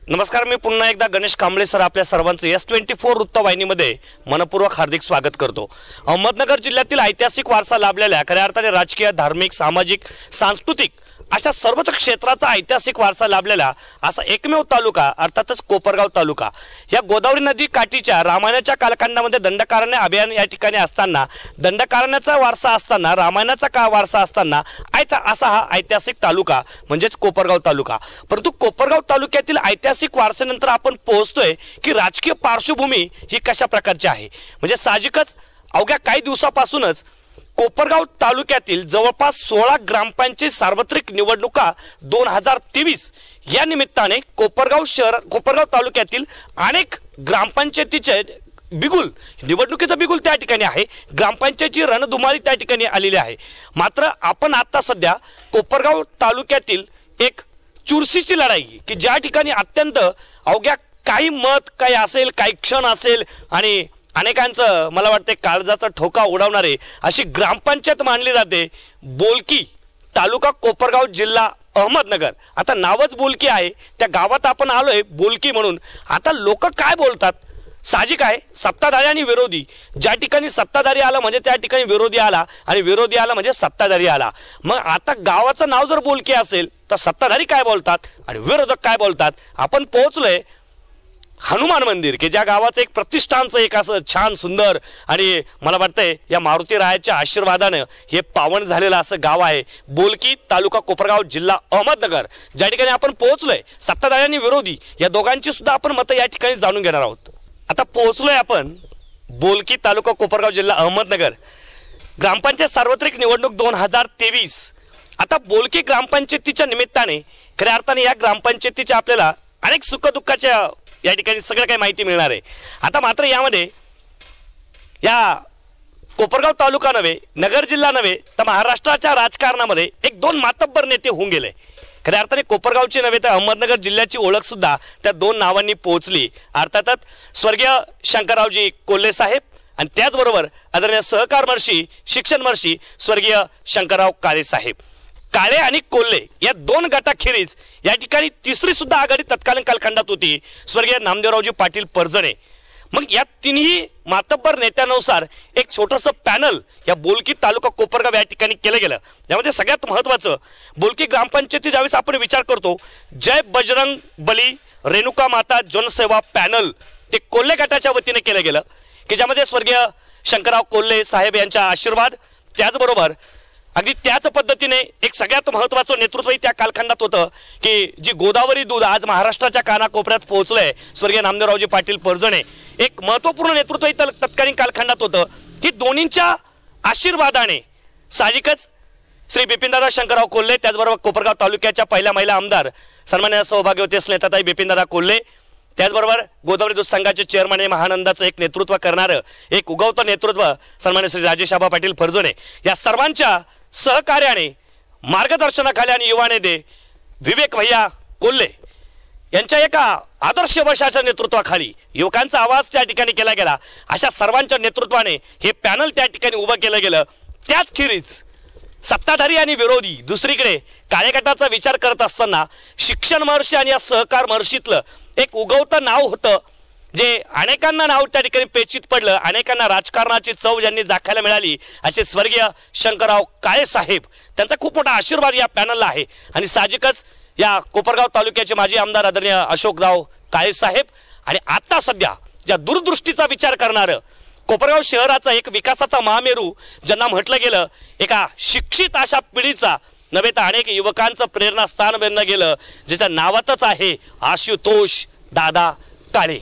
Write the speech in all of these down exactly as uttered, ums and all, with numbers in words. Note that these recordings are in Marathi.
नमस्कार, मी पुन्हा एकदा गणेश कांबळे सर आपल्या सर्वांचे एस ट्वेंटी फोर वृत्तवाहिनीमध्ये मनपूर्वक हार्दिक स्वागत करतो। अहमदनगर जिल्ह्यातील ऐतिहासिक वारसा लाभलेल्या खऱ्या अर्थाने राजकीय, धार्मिक, सामाजिक, सांस्कृतिक अशा सर्वच क्षेत्राचा ऐतिहासिक वारसा लाभलेला असा एकमेव तालुका अर्थातच कोपरगाव तालुका। या गोदावरी नदी काठीच्या रामायणाच्या कालखंडामध्ये दंडकारण्य अभियान या ठिकाणी असताना, दंडकारण्याचा वारसा असताना, रामायणाचा का वारसा असताना आयता असा हा ऐतिहासिक तालुका म्हणजेच कोपरगाव तालुका। परंतु कोपरगाव तालुक्यातील ऐतिहासिक वारसेनंतर आपण पोहोचतोय की राजकीय पार्श्वभूमी ही कशा प्रकारची आहे। म्हणजे साहजिकच अवघ्या काही दिवसापासूनच कोपरगाव तालुक्यातील जवळपास सोळा ग्रामपंचायत सार्वत्रिक निवडणुका दोन हजार तेवीस या निमित्ताने कोपरगाव शहर कोपरगाव तालुक्यातील अनेक ग्रामपंचायतीचे बिगुल निवडणुकीचं बिगुल त्या ठिकाणी आहे, ग्रामपंचायतीची रणधुमाळी त्या ठिकाणी आलेली आहे। मात्र आपण आता सध्या कोपरगाव तालुक्यातील एक चुरशीची लढाई की ज्या ठिकाणी अत्यंत अवघ्या काही मत काही असेल, काही क्षण असेल आणि अनेकांचं मला वाटते काळजाचा ठोका उडवणारे अशी ग्रामपंचायत मानली जाते, बोलकी तालुका कोपरगाव जिल्हा अहमदनगर। आता नावच बोलकी आहे, त्या गावात आपण आलोय बोलकी म्हणून। आता लोक काय बोलतात साहजिक आहे, सत्ताधारी आणि विरोधी, ज्या ठिकाणी सत्ताधारी आला म्हणजे त्या ठिकाणी विरोधी आला आणि विरोधी आला म्हणजे सत्ताधारी आला। मग आता गावाचं नाव जर बोलकी असेल तर सत्ताधारी काय बोलतात आणि विरोधक काय बोलतात। आपण पोहोचलोय हनुमान मंदिर की ज्या गावाचं एक प्रतिष्ठानचं एक असं छान सुंदर आणि मला वाटतंय या मारुती रायाच्या आशीर्वादाने हे पावन झालेलं असं गाव आहे बोलकी तालुका कोपरगाव जिल्हा अहमदनगर, ज्या ठिकाणी आपण पोहोचलोय। सत्ताधारी आणि विरोधी या दोघांची सुद्धा आपण मतं या ठिकाणी जाणून घेणार आहोत। आता पोहोचलोय आपण बोलकी तालुका कोपरगाव जिल्हा अहमदनगर, ग्रामपंचायत सार्वत्रिक निवडणूक दोन हजार तेवीस। आता बोलकी ग्रामपंचायतीच्या निमित्ताने खऱ्या अर्थाने या ग्रामपंचायतीच्या आपल्याला अनेक सुखदुःखाच्या या ठिकाणी सगळं काही माहिती मिळणार आहे। आता मात्र यामध्ये या कोपरगाव तालुका नव्हे, नगर जिल्हा नव्हे तर महाराष्ट्राच्या राजकारणामध्ये एक दोन मातब्बर नेते होऊन गेले। खऱ्या अर्थाने कोपरगावची नव्हे तर अहमदनगर जिल्ह्याची ओळख सुद्धा त्या दोन नावांनी पोहोचली। अर्थातच स्वर्गीय शंकररावजी कोल्हे साहेब आणि त्याचबरोबर आदरणीय सहकार महर्षी, शिक्षण महर्षी स्वर्गीय शंकरराव काळे साहेब। काळे आणि कोल्हे या दोन गटाखेरीज या ठिकाणी तिसरी सुद्धा आघाडी तत्कालीन कालखंडात होती, स्वर्गीय नामदेवरावजी पाटील परजणे। मग या तिन्ही मातब्बर नेत्यानुसार एक छोटंसं पॅनल या बोलकी तालुका कोपरगाव या ठिकाणी केलं गेलं। यामध्ये सगळ्यात महत्त्वाचं बोलकी ग्रामपंचायती ज्यावेळेस आपण विचार करतो, जय बजरंग बली रेणुका माता जनसेवा पॅनल ते कोल्हे गटाच्या वतीने केलं गेलं की ज्यामध्ये स्वर्गीय शंकरराव कोल्हे साहेब यांचा आशीर्वाद, त्याचबरोबर अगदी त्याच पद्धतीने एक सगळ्यात महत्त्वाचं नेतृत्वही त्या कालखंडात होतं की जी गोदावरी दूध आज महाराष्ट्राच्या कानाकोपऱ्यात पोहोचलंय, स्वर्गीय नामदेवरावजी पाटील परजणे एक महत्त्वपूर्ण नेतृत्वही तत्कालीन कालखंडात होतं की दोन्हींच्या आशीर्वादाने साहजिकच श्री बिपिनदादा शंकरराव कोल्हे, त्याचबरोबर कोपरगाव तालुक्याच्या पहिल्या महिला आमदार सन्माननीय सौभाग्यवती नेताताई बिपिनदादा कोल्हे, त्याचबरोबर गोदावरी दूध संघाचे चेअरमन आणि महानंदाचं एक नेतृत्व करणारं एक उगवतं नेतृत्व सन्माननीय श्री राजेशाबा पाटील परजणे या सर्वांच्या सहकार्याने मार्गदर्शनाखाली आणि युवा नेते विवेक भैया कोल्हे यांच्या एका आदर्श वर्षाच्या नेतृत्वाखाली युवकांचा आवाज त्या ठिकाणी केला गेला। अशा सर्वांच्या नेतृत्वाने हे पॅनल त्या ठिकाणी उभं केलं गेलं। त्याच खेरीज सत्ताधारी आणि विरोधी दुसरीकडे काळे गटाचा विचार करत असताना शिक्षण महर्षी आणि या सहकार महर्षीतलं एक उगवतं नाव होतं जे अनेकांना नाव त्या ठिकाणी पेचित पडलं, अनेकांना राजकारणाची चव ज्यांनी जाखायला मिळाली असे स्वर्गीय शंकरराव काळे साहेब, त्यांचा खूप मोठा आशीर्वाद या पॅनलला आहे। आणि साहजिकच या कोपरगाव तालुक्याचे माजी आमदार आदरणीय अशोकराव काळे साहेब आणि आता सध्या ज्या दूरदृष्टीचा विचार करणारं कोपरगाव शहराचा एक विकासाचा महामेरू ज्यांना म्हटलं गेलं, एका शिक्षित अशा पिढीचा नव्हे तर अनेक युवकांचं प्रेरणास्थान बनलं गेलं, ज्याच्या नावातच आहे आशुतोष दादा काळे।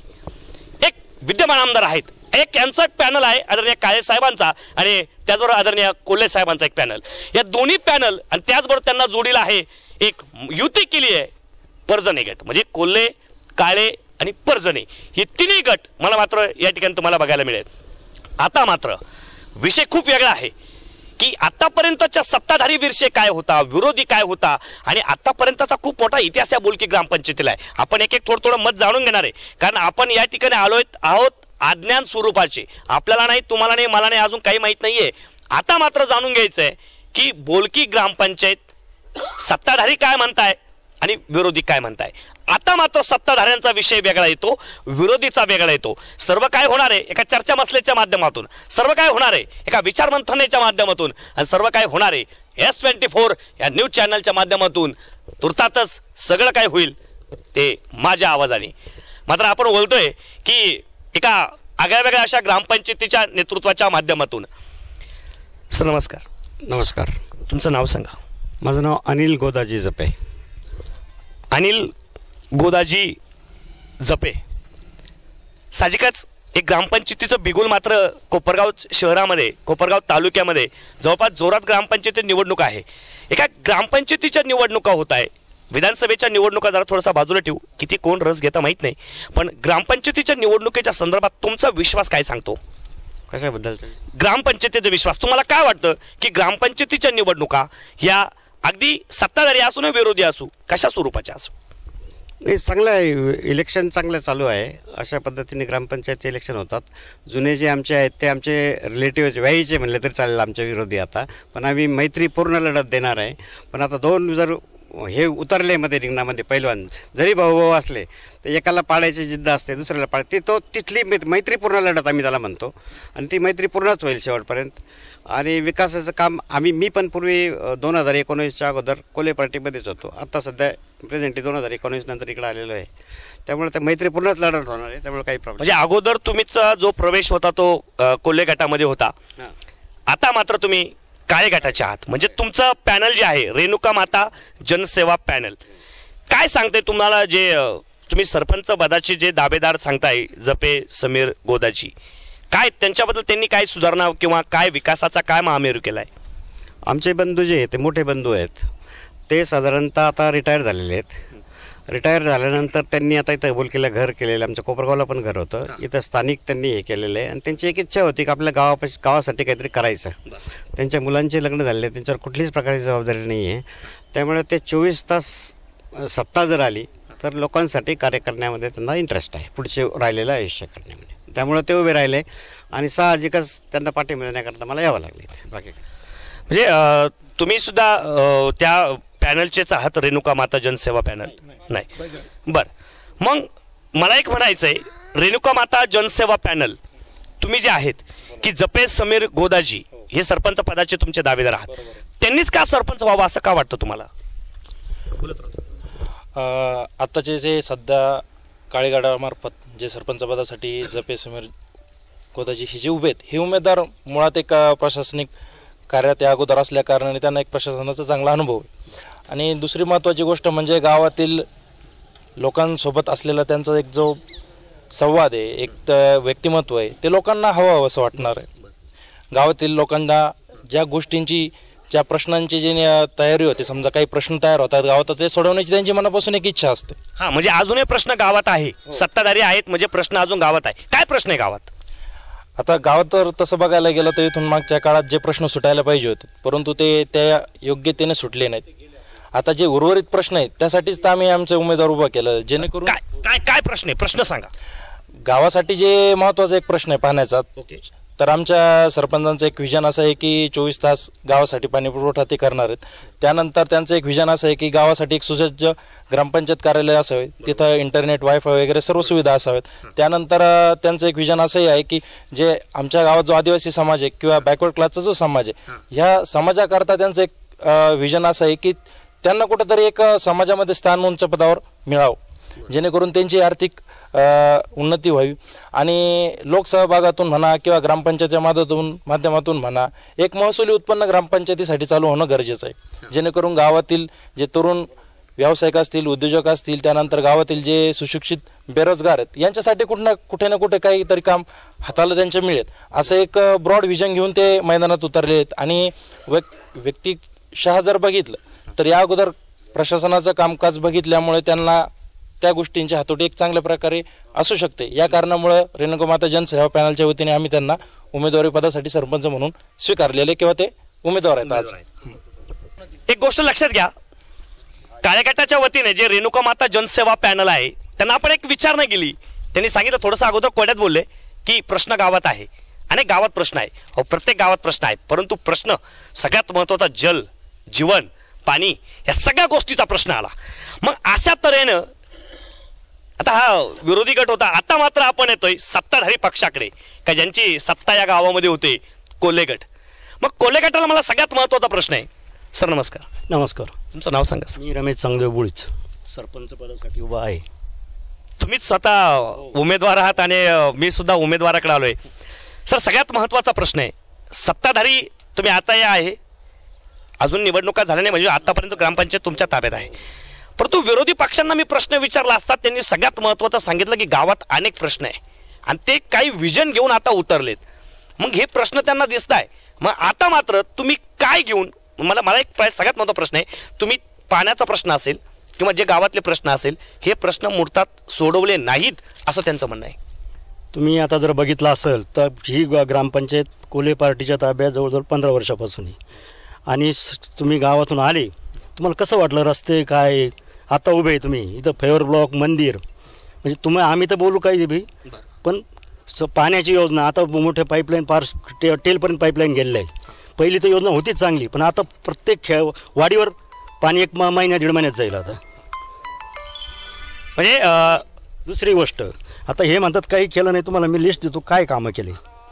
एक विद्यमान आमदार आहेत, एक यांचा एक पॅनल आहे आदरणीय काळे साहेबांचा आणि त्याचबरोबर आदरणीय कोल्हे साहेबांचा एक पॅनल। या दोन्ही पॅनल आणि त्याचबरोबर त्यांना जोडीला आहे एक युती केली आहे परजणे गट, म्हणजे कोल्हे, काळे आणि परजणे हे तिन्ही गट मला मात्र या ठिकाणी तुम्हाला बघायला मिळेल। आता मात्र विषय खूप वेगळा आहे की आतापर्यंतच्या सत्ताधारी विषय काय होता, विरोधी काय होता आणि आतापर्यंतचा खूप मोठा इतिहास या बोलकी ग्रामपंचायतीला आहे। आपण एक एक थोडं थोडं मत जाणून घेणार आहे, कारण आपण या ठिकाणी आलोय आहोत अज्ञान स्वरूपाचे, आपल्याला नाही, तुम्हाला नाही, मला नाही, अजून काही माहीत नाहीये। आता मात्र जाणून घ्यायचं आहे की बोलकी ग्रामपंचायत सत्ताधारी काय म्हणताय आणि विरोधी काय म्हणताय. आता मात्र सत्ताधाऱ्यांचा विषय वेगळा येतो, विरोधीचा वेगळा येतो. सर्व काय होणार आहे एका चर्चा मसलेच्या माध्यमातून, सर्व काय होणार आहे एका विचार मंथनाच्या माध्यमातून, आणि सर्व काय होणार आहे एस ट्वेंटी फोर या न्यूज चॅनलच्या माध्यमातून. तुर्तातच सगळं काय होईल ते माझ्या आवाजाने. मात्र आपण बोलतोय की एका आगळ्या वेगळ्या अशा ग्रामपंचायतीच्या नेतृत्वाच्या माध्यमातून. सर नमस्कार. नमस्कार. तुमचं नाव सांगा. माझं नाव अनिल गोदाजी जपे. अनिल गोदाजी जपे, साहजिकच एक ग्रामपंचायतीचं बिगुल मात्र कोपरगाव शहरामध्ये, कोपरगाव तालुक्यामध्ये जवळपास जोरात ग्रामपंचायती निवडणूक आहे. एका ग्रामपंचायतीच्या निवडणुका होत आहे. विधानसभेच्या निवडणुका जरा थोडासा बाजूला ठेवू, किती कोण रस घेता माहीत नाही, पण ग्रामपंचायतीच्या निवडणुकीच्या संदर्भात तुमचा विश्वास काय सांगतो. कशाबद्दल? ग्रामपंचायतीचा विश्वास तुम्हाला काय वाटतं की ग्रामपंचायतीच्या निवडणुका या अगदी सत्ताधारी असू न विरोधी असू, कशा स्वरूपाच्या असू? नाही, चांगलं आहे. इलेक्शन चांगलं चालू आहे. अशा पद्धतीने ग्रामपंचायतचे इलेक्शन होतात. जुने जे आमचे आहेत ते आमचे रिलेटिव्ह व्याहीचे म्हणले तरी चालेल आमच्या विरोधी आता, पण आम्ही मैत्रीपूर्ण लढत देणार आहे. पण आता दोन जर हे उतरले मध्ये रिंगणामध्ये पैलवान, जरी भाऊ भाऊ असले तर एकाला पाडायची जिद्द असते, दुसऱ्याला पाड, ती तो तिथली मैत्रीपूर्ण लढत आम्ही त्याला म्हणतो, आणि ती मैत्रीपूर्णच होईल शेवटपर्यंत. आणि विकासाचं काम आम्ही, मी पण पूर्वी दोन हजार एकोणीसच्या अगोदर कोले पार्टीमध्येच होतो. आता सध्या प्रेझेंटली दोन हजार एकोणीस नंतर इकडे आलेलो आहे. त्यामुळे त्या मैत्रीपूर्णच लढत होणार आहे. त्यामुळे काही प्रॉब्लेम म्हणजे अगोदर तुम्हीचा जो प्रवेश होता तो अ, कोल्हे गटामध्ये होता, आता मात्र तुम्ही काळे गटाचे आहात. म्हणजे तुमचं पॅनल जे आहे रेणुका माता जनसेवा पॅनल, काय सांगते तुम्हाला? जे अ, तुम्ही सरपंच पदाचे जे दावेदार सांगताय जपे समीर गोदाजी, काय त्यांच्याबद्दल त्यांनी काय सुधारणा किंवा काय विकासाचा काय महामेरू केला आहे? आमचे बंधू जे आहेत ते मोठे बंधू आहेत, ते साधारणतः आता रिटायर झालेले आहेत. रिटायर झाल्यानंतर त्यांनी आता इथं बोलकेला घर केलेलं, आमच्या कोपरगावला पण घर होतं, इथं स्थानिक त्यांनी हे केलेलं आहे. आणि त्यांची एक इच्छा होती की आपल्या गावा गावासाठी काहीतरी करायचं. त्यांच्या मुलांचे लग्न झालेले, त्यांच्यावर कुठलीच प्रकारची जबाबदारी नाही आहे. त्यामुळे ते चोवीस तास सत्ता जर आली तर लोकांसाठी कार्य करण्यामध्ये त्यांना इंटरेस्ट आहे, पुढचे राहिलेलं आयुष्य करण्यामध्ये. त्यामुळे ते उभे राहिले आणि साहजिकच त्यांना पाठिंबा देण्याकरता मला यावं लागले इथे. बाकी म्हणजे अ, तुम्ही सुद्धा अ, त्या पॅनलचेच आहात, रेणुका माता जनसेवा पॅनल? नाही. बर, मग मला एक म्हणायचं आहे, रेणुका माता जनसेवा पॅनल तुम्ही जे आहेत की जपे समीर गोदाजी हे सरपंच पदाचे तुमचे दावेदार आहात, त्यांनीच का सरपंच व्हावं असं का वाटतं तुम्हाला? आत्ताचे जे सध्या काळेगडामार्फत जे सरपंच पदासाठी जपे समीर गोदाजी हे जे उभे आहेत, हे उमेदवार मुळात एक प्रशासनिक कार्यात या अगोदर असल्या कारणाने त्यांना एक प्रशासनाचा चांगला अनुभव आहे. आणि दुसरी महत्त्वाची गोष्ट म्हणजे गावातील लोकांसोबत असलेला त्यांचा एक जो संवाद आहे, एक व्यक्तिमत्व आहे, ते लोकांना हवं हवं असं वाटणार आहे. गावातील लोकांना ज्या गोष्टींची, ज्या प्रश्नांची जी तयारी होते, समजा काही प्रश्न तयार होतात गावात, ते सोडवण्याची त्यांची मनापासून एक इच्छा असते. हां, म्हणजे अजूनही प्रश्न गावात आहे, सत्ताधारी आहेत म्हणजे प्रश्न अजून गावात आहे. काय प्रश्न आहे गावात? आता गावात तर तसं बघायला गेलं तर इथून मागच्या काळात जे प्रश्न सुटायला पाहिजे होते, परंतु ते त्या योग्यतेने सुटले नाहीत. आता जे उर्वरित प्रश्न आहेत त्यासाठीच तर आम्ही आमचे उमेदवार उभा केलं, जेणेकरून काय काय काय प्रश्न आहे? प्रश्न सांगा. गावासाठी जे महत्त्वाचा एक प्रश्न आहे पाण्याचा, तर आमच्या सरपंचांचं एक विजन असं आहे की चोवीस तास गावासाठी पाणी पुरवठा ते करणार आहेत. त्यानंतर त्यांचं एक विजन असं आहे की गावासाठी एक सुसज्ज ग्रामपंचायत कार्यालय असावे, तिथं इंटरनेट, वायफाय वगैरे सर्व सुविधा असाव्यात. त्यानंतर त्यांचं एक विजन असंही आहे की जे आमच्या गावात जो आदिवासी समाज आहे किंवा बॅकवर्ड क्लासचा जो समाज आहे, ह्या समाजाकरता त्यांचं एक विजन असं आहे की त्यांना कुठंतरी एक समाजामध्ये स्थान उंच पदावर मिळावं, जेणेकरून त्यांची आर्थिक उन्नती व्हावी. आणि लोकसहभागातून म्हणा किंवा ग्रामपंचायतीच्या माध्यमातून माध्यमातून म्हणा एक महसुली उत्पन्न ग्रामपंचायतीसाठी चालू होणं गरजेचं आहे, जेणेकरून गावातील जे तरुण व्यावसायिक असतील, उद्योजक असतील, त्यानंतर गावातील जे सुशिक्षित बेरोजगार आहेत, यांच्यासाठी कुठं ना कुठे ना कुठे काहीतरी काम हाताला त्यांच्या मिळेल असं एक ब्रॉड व्हिजन घेऊन ते मैदानात उतरले आहेत. आणि व्यक् व्यक्तिशः जर बघितलं तर या अगोदर प्रशासनाचं कामकाज बघितल्यामुळे त्यांना त्या गोष्टींची हातोटी एक चांगल्या प्रकारे असू शकते. या कारणामुळे रेणुका माता जनसेवा पॅनलच्या वतीने आम्ही त्यांना उमेदवारी पदासाठी सरपंच म्हणून स्वीकारलेले किंवा ते उमेदवार आहेत आज. एक गोष्ट लक्षात घ्या, कार्यगटाच्या वतीने जे रेणुका माता जनसेवा पॅनल आहे त्यांना आपण एक विचारणा केली. त्यांनी सांगितलं, थोडंसं अगोदर कोड्यात बोलले की प्रश्न गावात आहे, अनेक गावात प्रश्न आहे. हो, प्रत्येक गावात प्रश्न आहेत, परंतु प्रश्न सगळ्यात महत्त्वाचा जल, जीवन, पाणी या सगळ्या गोष्टीचा प्रश्न आला. मग अशा तऱ्हेनं आता हा विरोधी गट होता, आता मात्र आपण येतोय सत्ताधारी पक्षाकडे का ज्यांची सत्ता या गावामध्ये होते, कोल्हे गट. मग कोल्हे गटाला मला सगळ्यात महत्त्वाचा प्रश्न आहे. सर नमस्कार. नमस्कार. तुमचं नाव सांगा सर. मी रमेश चांगदेव बुळीच सरपंच पदासाठी उभा आहे. तुम्हीच स्वतः उमेदवार आहात आणि अ, मी सुद्धा उमेदवाराकडे आलोय. सर सगळ्यात महत्त्वाचा प्रश्न आहे, सत्ताधारी तुम्ही आता या आहे, अजून निवडणुका झाल्या नाही म्हणजे आतापर्यंत ग्रामपंचायत तुमच्या ताब्यात आहे, परंतु विरोधी पक्षांना मी प्रश्न विचारला असता त्यांनी सगळ्यात महत्त्वाचं सांगितलं की गावात अनेक प्रश्न आहे आणि ते काही विजन घेऊन आता उतरलेत. मग हे प्रश्न त्यांना दिसत आहे. मग आता मात्र तुम्ही काय घेऊन, मला मला एक प्र- सगळ्यात महत्त्वाचा प्रश्न आहे, तुम्ही पाण्याचा प्रश्न असेल किंवा जे गावातले प्रश्न असेल हे प्रश्न मुहूर्तात सोडवले नाहीत असं त्यांचं म्हणणं आहे. तुम्ही आता जर बघितलं असेल तर ही ग- ग्रामपंचायत कोल्हे पार्टीच्या ताब्यात जवळजवळ पंधरा वर्षापासून आहे. आणि स- तुम्ही गावातून आले, तुम्हाला कसं वाटलं रस्ते काय? आता उभे आहे तुम्ही इथं फेवर ब्लॉक मंदिर, म्हणजे तुम्ही आम्ही तर बोलू काही बी, पण स- पाण्याची योजना आता मोठ्या पाईपलाईन पार टे टेलपर्यंत पाईपलाईन गेलेलं आहे. पहिली तर योजना होतीच चांगली, पण आता प्रत्येक खेळ वाडीवर पाणी एक म- महिन्या दीड महिन्यात जाईल. आता म्हणजे अ, दुसरी गोष्ट, आता हे म्हणतात काही केलं नाही, तुम्हाला मी लिस्ट देतो काय कामं केली.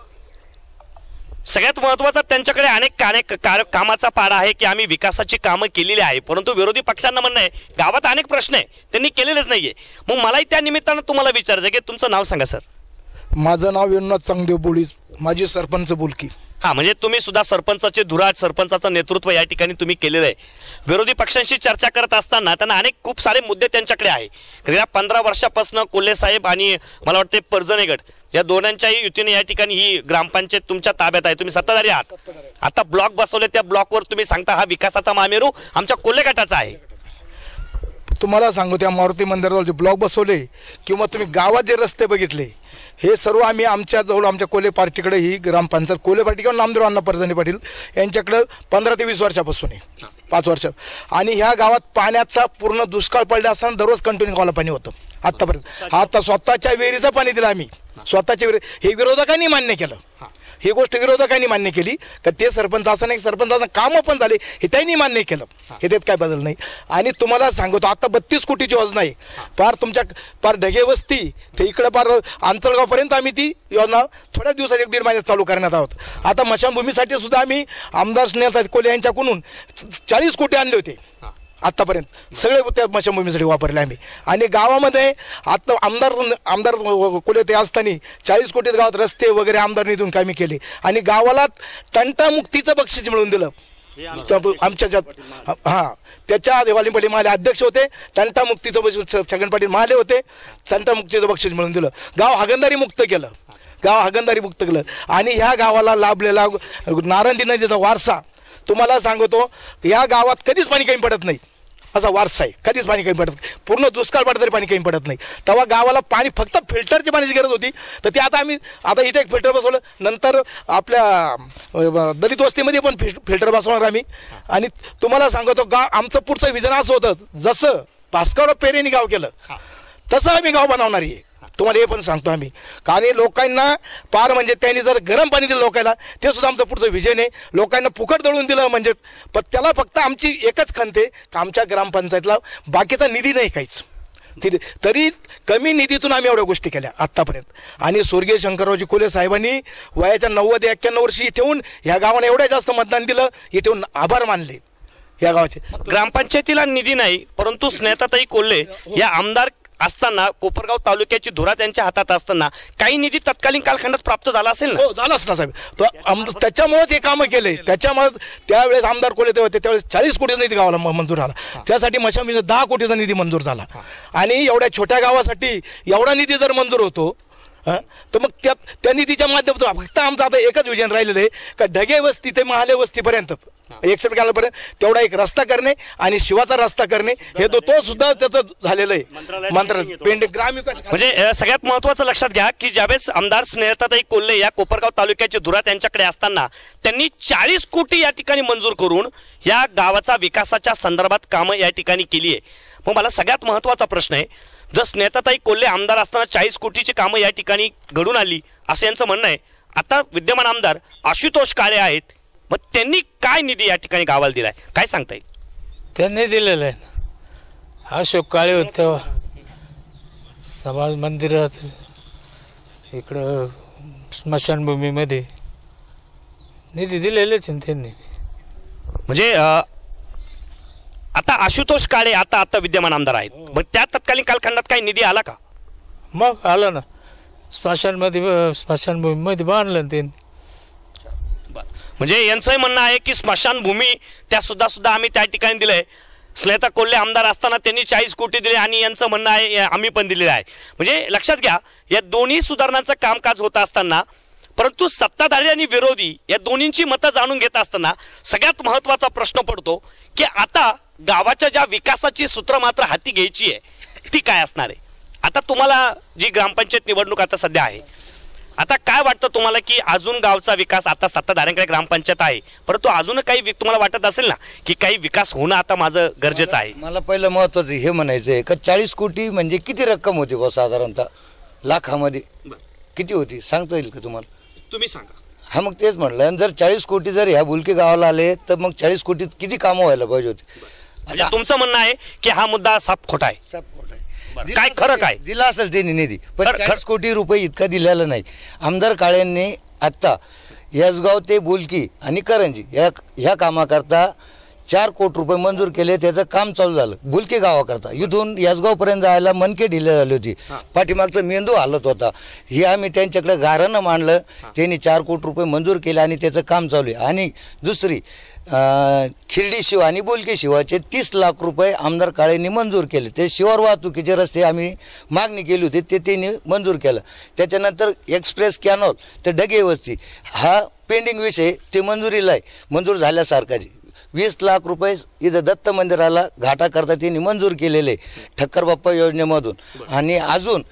सगळ्यात महत्त्वाचा त्यांच्याकडे अनेक अनेक कार कामाचा पाडा आहे की आम्ही विकासाची कामं केलेली आहे, परंतु विरोधी पक्षांना म्हणणं आहे गावात अनेक प्रश्न आहे त्यांनी केलेलेच नाहीये. मग मलाही त्या निमित्तानं तुम्हाला विचारायचं आहे की तुमचं नाव सांगा सर. माझं नाव विनोद चांगदेव बोळीस, माझी सरपंच बोलकी. हां, म्हणजे तुम्ही सुद्धा सरपंचाचे धुराज, सरपंचाचं नेतृत्व या ठिकाणी तुम्ही केलेलं आहे. विरोधी पक्षांशी चर्चा करत असताना त्यांना अनेक खूप सारे मुद्दे त्यांच्याकडे आहे. गेल्या पंधरा वर्षापासून कोल्हे साहेब आणि मला वाटते परजणे गट या दोघांच्याही युतीने या ठिकाणी ही ग्रामपंचायत तुमच्या ताब्यात आहे, तुम्ही सत्ताधारी आहात. आता ब्लॉक बसवले, त्या ब्लॉकवर तुम्ही सांगता हा विकासाचा मामेरू आमच्या कोल्हे गटाचा आहे. तुम्हाला सांगू, त्या मारुती मंदिरावर जे ब्लॉक बसवले किंवा तुम्ही गावात जे रस्ते बघितले, हे सर्व आम्ही आमच्या जवळ आमच्या कोल्हे पार्टीकडे ही ग्रामपंचायत कोल्हे पार्टी किंवा नामदेव अण्णा परजणे पाटील यांच्याकडं पंधरा ते वीस वर्षापासून आहे, पाच वर्ष. आणि ह्या गावात पाण्याचा पूर्ण दुष्काळ पडला असताना दररोज कंटिन्यू गावाला पाणी होतं आत्तापर्यंत. आता स्वतःच्या विहिरीचं पाणी दिलं आम्ही, स्वतःच्या विहिरी. हे विरोधकांनी मान्य केलं, ही गोष्ट विरोधकांनी मान्य केली का ते सरपंच असं नाही, सरपंचाचं कामं पण झाले हे त्यांनी मान्य केलं, हे त्यात काय बदल नाही. आणि तुम्हाला सांगतो आता बत्तीस कोटीची योजना आहे, पार तुमच्या पार ढगे वस्ती ते इकडं पार अंचलगावपर्यंत आम्ही ती योजना थोड्याच दिवसात एक दीड महिन्यात चालू करण्यात आहोत. आता मशानभूमीसाठी सुद्धा आम्ही आमदार स्नेहल कोल्हे यांच्याकडून चाळीस कोटी आणले होते आत्तापर्यंत, सगळे त्या मशानभूमीसाठी वापरले आम्ही. आणि गावामध्ये आता आमदार आमदार कोल्हे ते असताना चाळीस कोटी गावात रस्ते वगैरे आमदार निधून कामी केली आणि गावाला तंटामुक्तीचं बक्षीस मिळवून दिलं. आमच्या ज्यात हां त्याच्या देवाली पाटील महाले अध्यक्ष होते, तंटामुक्तीचं बक्षीस छगन पाटील महाले होते, तंटामुक्तीचं बक्षीस मिळवून दिलं. गाव हागंदारी मुक्त केलं, गाव हागंदारी मुक्त केलं. आणि ह्या गावाला लाभलेला नारंदी नदीचा वारसा तुम्हाला सांगतो, या गावात कधीच पाणी कमी पडत नाही असा वारसा आहे, कधीच पाणी कमी पडत, पूर्ण दुष्काळ पडत तरी पाणी कमी पडत नाही. तेव्हा गावाला पाणी फक्त फिल्टरची पाण्याची गरज होती, तर ते आता आम्ही आता इथे एक फिल्टर बसवलं, नंतर आपल्या दलित वस्तीमध्ये पण फिल्टर बसवणार आम्ही. आणि तुम्हाला सांगतो गा आमचं पुढचं विजन असं होतं, जसं भास्करराव पेरेंनी गाव केलं तसं आम्ही गाव बनवणार आहे. तुम्हाला हे पण सांगतो आम्ही, कारण लोकांना पार म्हणजे त्यांनी जर गरम पाणी दिलं लोकांना, ते सुद्धा आमचं पुढचं विजन आहे. लोकांना फुकट दळून दिलं म्हणजे, पण त्याला फक्त आमची एकच खंत आहे का आमच्या ग्रामपंचायतला बाकीचा निधी नाही काहीच, तरी कमी निधीतून आम्ही एवढ्या गोष्टी केल्या आत्तापर्यंत. आणि स्वर्गीय शंकररावजी कोल्हे साहेबांनी वयाच्या नव्वद एक्क्याण्णव वर्षी ठेवून ह्या गावाने एवढ्या जास्त मतदान दिलं, हे ठेवून आभार मानले या गावाचे. ग्रामपंचायतीला निधी नाही, परंतु स्नेहताताई कोल्हे या आमदार असताना कोपरगाव तालुक्याची धुरा त्यांच्या हातात असताना काही निधी तत्कालीन कालखंडात प्राप्त झाला असेल ना? हो झालाच ना साहेब, तो त्याच्यामुळेच हे कामं केले. त्याच्यामुळे त्यावेळेस आमदार कोल्हे ते होते त्यावेळेस चाळीस कोटीचा निधी गावाला मंजूर झाला, त्यासाठी मशामीचा दहा कोटीचा निधी मंजूर झाला. आणि एवढ्या छोट्या गावासाठी एवढा निधी जर मंजूर होतो तर मग त्या त्या निधीच्या माध्यमातून फक्त आमचं आता एकच विजन राहिलेलं आहे का ढगे वस्ती ते महाले वस्तीपर्यंत एकसेप्ट केल्यापर्यंत तेवढा एक रस्ता करणे आणि शिवाचा रस्ता करणे, हे तो तो सुद्धा त्याचं झालेलं आहे मंत्रालय पेंड ग्रामविकास. म्हणजे अ, सगळ्यात महत्त्वाचं लक्षात घ्या की ज्यावेळेस आमदार स्नेहताताई कोल्हे या कोपरगाव तालुक्याचे धुरा त्यांच्याकडे असताना त्यांनी चाळीस कोटी या ठिकाणी मंजूर करून या गावाचा विकासाच्या संदर्भात कामं या ठिकाणी केली आहे. मग मला सगळ्यात महत्त्वाचा प्रश्न आहे, जर स्नेहताताई कोल्हे आमदार असताना चाळीस कोटीची कामं या ठिकाणी घडून आली असं यांचं म्हणणं आहे, आता विद्यमान आमदार आशुतोष काळे आहेत, मग त्यांनी काय निधी या ठिकाणी गावाला दिलाय काय सांगता येईल? त्यांनी दिलेलं आहे ना. अशोक काळे होते तेव्हा समाज मंदिरात इकडं स्मशानभूमीमध्ये निधी दिलेलेच आहे ना त्यांनी. म्हणजे अ, आता आशुतोष काळे आता आता विद्यमान आमदार आहेत, मग त्या तत्कालीन कालखंडात काही निधी आला का? मग आलं ना, स्मशानमध्ये स्मशानभूमीमध्ये बांधलं ना त्यांनी. म्हणजे यांचंही म्हणणं आहे की स्मशानभूमी त्या सुद्धा सुद्धा आम्ही त्या ठिकाणी दिलंय. स्नेहता कोल्हे आमदार असताना त्यांनी चाळीस कोटी दिले आणि यांचं म्हणणं आहे आम्ही पण दिलेलं आहे. म्हणजे लक्षात घ्या, या दोन्ही सुधारणांचं कामकाज होत असताना, परंतु सत्ताधारी आणि विरोधी या दोन्हींची मतं जाणून घेत असताना सगळ्यात महत्त्वाचा प्रश्न पडतो की आता गावाच्या ज्या विकासाची सूत्र मात्र हाती घ्यायची आहे ती काय असणार आहे. आता तुम्हाला जी ग्रामपंचायत निवडणूक आता सध्या आहे, आता काय वाटतं तुम्हाला की अजून गावचा विकास, आता सत्ताधाऱ्यांकडे ग्रामपंचायत आहे परंतु अजून काही वि- तुम्हाला वाटत असेल ना की काही विकास होणं आता माझं गरजेचं आहे? मला पहिलं महत्वाचं हे म्हणायचं आहे का चाळीस कोटी म्हणजे किती रक्कम होती बा साधारणतः लाखामध्ये किती होती सांगता येईल का तुम्हाला? तुम्ही सांगा. हा मग तेच म्हणलं, आणि जर चाळीस कोटी जर ह्या बुलके गावाला आले तर मग चाळीस कोटीत किती कामं व्हायला पाहिजे होती. म्हणजे तुमचं म्हणणं आहे की हा मुद्दा साफ खोटा आहे. साप खोटं आहे. बरं, काय खरं काय? दिला असेल त्यांनी निधी, पण खरं- चाळीस कोटी रुपये इतका दिलेला नाही. आमदार काळेंनी आत्ता यासगाव ते बुलकी आणि करंजी या ह्या कामाकरता चार कोटी रुपये मंजूर केले. त्याचं काम चालू झालं बुलके गावाकरता. इथून यासगावपर्यंत जायला मनके ढिले झाली होती, पाठीमागचा मेंदू हालत होता. हे आम्ही त्यांच्याकडे गाऱ्हाणं मांडलं, त्यांनी चार कोटी रुपये मंजूर केले आणि त्याचं काम चालू आहे. आणि दुसरी खिरडी शिवा आणि बोलके शिवाचे तीस लाख रुपये आमदार काळेंनी मंजूर केले. ते शिवार वाहतुकीचे रस्ते आम्ही मागणी केली होती ते त्यांनी मंजूर केलं. त्याच्यानंतर एक्सप्रेस कॅनॉल तर ढगे वस्ती हा पेंडिंग विषय ते मंजुरीला आहे, मंजूर झाल्यासारखाच. वीस लाख रुपये इथं दत्त मंदिराला घाटाकरता त्यांनी मंजूर केलेले ठक्कर बाप्पा योजनेमधून. आणि अजून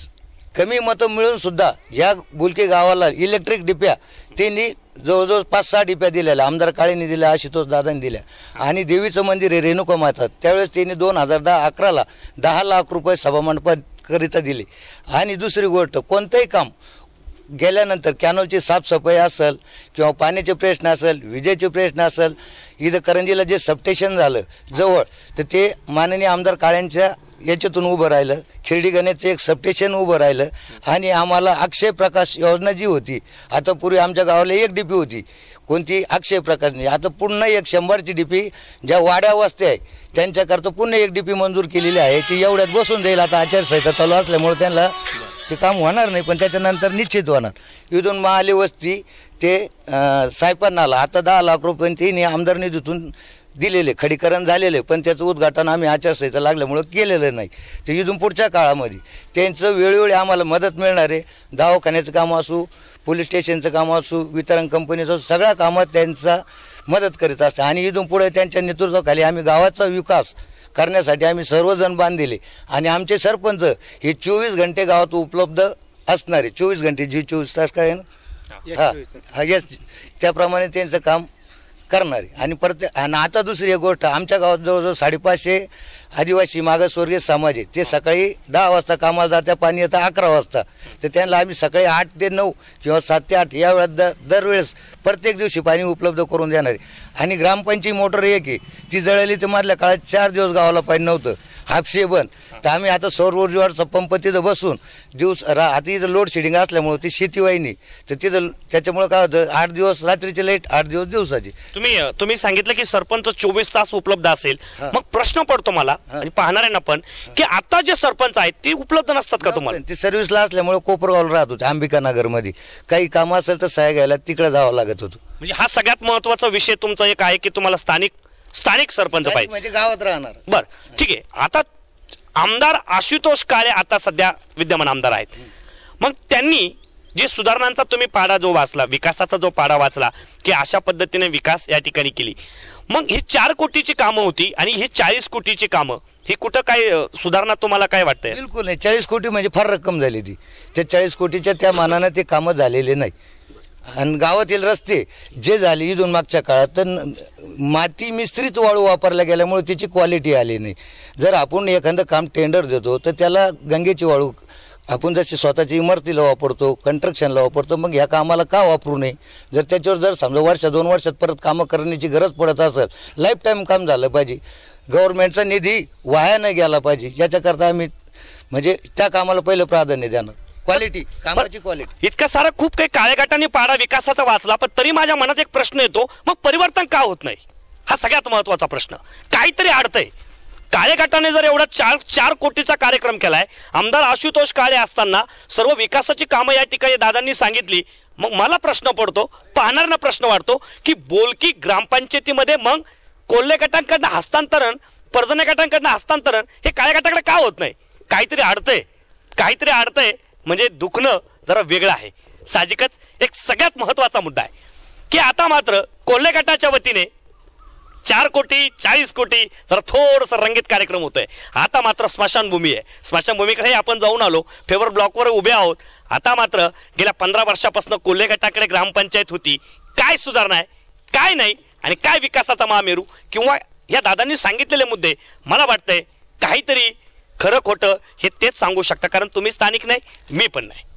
कमी मतं मिळून सुद्धा या बुलके गावाला इलेक्ट्रिक डिप्या त्यांनी जवळजवळ पाच सहा डिप्या दिलेल्या आमदार काळेंनी दिल्या, आशुतोष दादांनी दिल्या. आणि देवीचं मंदिर आहे रेणुका माता, त्यावेळेस त्यांनी दोन हजार दहा अकराला दहा लाख रुपये सभामंडपाकरिता दिले. आणि दुसरी गोष्ट, कोणतंही काम गेल्यानंतर कॅनॉलची साफसफाई असेल किंवा पाण्याचे प्रश्न असेल, विजेचे प्रश्न असेल, इथं करंजीला जे सबस्टेशन झालं जवळ तर ते माननीय आमदार काळ्यांच्या याच्यातून उभं राहिलं. खिरडी गणेशचं एक सबस्टेशन उभं राहिलं. आणि आम्हाला अक्षय प्रकाश योजना जी होती, आता पूर्वी आमच्या गावाला एक डी पी होती, कोणती अक्षय प्रकाश नाही, आता पुन्हा एक शंभरची डी पी ज्या वाड्या वस्त्या आहे त्यांच्याकरता पुन्हा एक डी पी मंजूर केलेली आहे. ती एवढ्यात बसून जाईल. आता आचारसंहिता चालू असल्यामुळे त्यांना ते काम होणार नाही, पण त्याच्यानंतर निश्चित होणार. इथून महाली वस्ती ते सायपन नाला आता दहा लाख रुपये तिने आमदार निधीतून दिलेले खडीकरण झालेले, पण त्याचं उद्घाटन आम्ही आचारसंहिता लागल्यामुळं केलेलं नाही. ते इथून पुढच्या काळामध्ये त्यांचं वेळोवेळी आम्हाला मदत मिळणार आहे. दवाखान्याचं काम असू, पोलीस स्टेशनचं काम असू, वितरण कंपनीचं असू, सगळ्या कामात त्यांचा मदत करीत असते. आणि इथून पुढे त्यांच्या नेतृत्वाखाली आम्ही गावाचा विकास करण्यासाठी आम्ही सर्वजण बांधलेले. आणि आमचे सरपंच हे चोवीस घंटे गावात उपलब्ध असणारे, चोवीस घंटे जी चोवीस तास काय ना हां हा यस त्याप्रमाणे त्यांचं काम करणारे. आणि परत आणि आता दुसरी एक गोष्ट, आमच्या गावात जवळजवळ साडेपाचशे आदिवासी मागासवर्गीय समाज आहे. ते सकाळी दहा वाजता कामाला जात्या, पाणी येतं अकरा वाजता. तर त्यांना आम्ही सकाळी आठ ते नऊ किंवा सात ते आठ या वेळात दर दरवेळेस प्रत्येक दिवशी पाणी उपलब्ध करून देणार आहे. आणि ग्रामपंचायत मोटर एक आहे ती जळाली, तर मधल्या काळात चार दिवस गावाला पाणी नव्हतं, हापशे बंद. तर आम्ही आता सौर ऊर्जेवरचा पंप तिथं बसून दिवस रा आता इथं लोड शेडिंग असल्यामुळे ती शेतीवाहिनी तर तिथं त्याच्यामुळे काय होतं, आठ दिवस रात्रीचे लाईट, आठ दिवस दिवसाची. तुम्ही तुम्ही सांगितलं की सरपंच चोवीस तास उपलब्ध असेल, मग प्रश्न पडतो मला आणि पाहणाऱ्यांना पण की आता जे सरपंच आहेत ते उपलब्ध नसतात का तुम्हाला? ते सर्व्हिसला असल्यामुळे कोपरगावला राहत होते, अंबिका नगरमध्ये. काही कामं असेल तर सह्या घ्यायला तिकडे जावं लागत होतं. म्हणजे हा सगळ्यात महत्वाचा विषय तुमचा एक आहे की तुम्हाला स्थानिक स्थानिक सरपंच पाहिजे, म्हणजे गावात राहणार. बरं ठीक आहे. आता आमदार आशुतोष काळे आता सध्या विद्यमान आमदार आहेत, मग त्यांनी जे सुधारणांचा तुम्ही पाडा जो वाचला, विकासाचा जो पाडा वाचला की अशा पद्धतीने विकास या ठिकाणी केली, मग ही चार कोटीची कामं होती आणि ही चाळीस कोटीची कामं, ही कुठं काय सुधारणा तुम्हाला काय वाटतंय? बिलकुल नाही. चाळीस कोटी म्हणजे फार रक्कम झाली ती. त्या चाळीस कोटीच्या त्या मानानं ते कामं झालेले नाही. आणि गावातील रस्ते जे झाले इथून मागच्या काळात तर माती मिश्रित वाळू वापरल्या गेल्यामुळे त्याची क्वालिटी आली नाही. जर आपण एखादं काम टेंडर देतो तर त्याला गंगेची वाळू आपण जशी स्वतःची इमारतीला वापरतो, कन्स्ट्रक्शनला वापरतो, मग ह्या कामाला का वापरू नये? जर त्याच्यावर जर समजा वर्ष दोन वर्षात परत कामं करण्याची गरज पडत असेल, लाईफ टाईम काम झालं पाहिजे. गव्हर्नमेंटचा निधी वाया न गेला पाहिजे याच्याकरता आम्ही म्हणजे त्या कामाला पहिलं प्राधान्य देणार. क्वालिटी, कामाची क्वालिटी. इतका सारा खूप काही काळेगाटांनी पाडा विकासाचा वाचला, पण तरी माझ्या मनात एक प्रश्न येतो, मग परिवर्तन का होत नाही? हा सगळ्यात महत्वाचा प्रश्न. काहीतरी अडतंय. काळेगाटाने जर एवढा चार चार कोटीचा कार्यक्रम केलाय, आमदार आशुतोष काळे असताना सर्व विकासाची कामं या ठिकाणी दादांनी सांगितली, मग मला प्रश्न पडतो, पाहणाऱ्यांना प्रश्न वाटतो की बोलकी ग्रामपंचायतीमध्ये मग कोल्हे गटांकडनं हस्तांतरण, पर्जन्य गटांकडनं हस्तांतरण हे काळेगाटाकडे का होत नाही? काहीतरी अडतंय, काहीतरी अडतंय. म्हणजे दुखणं जरा वेगळं आहे. साहजिकच एक सगळ्यात महत्वाचा मुद्दा आहे की आता मात्र कोल्हे गटाच्या वतीने चार कोटी चाळीस कोटी जरा थोडंसं रंगीत कार्यक्रम होतोय. आता मात्र स्मशानभूमी आहे. स्मशानभूमीकडे आपण जाऊन आलो, फेवर ब्लॉकवर उभे आहोत. आता मात्र गेल्या पंधरा वर्षापासून कोल्हे गटाकडे ग्रामपंचायत होती. काय सुधारणा आहे, काय नाही, आणि काय विकासाचा महामेरू किंवा या दादांनी सांगितलेले मुद्दे, मला वाटतंय काहीतरी खरं खोटं हे तेच सांगू शकता, कारण तुम्ही स्थानिक नाही, मी पण नाही.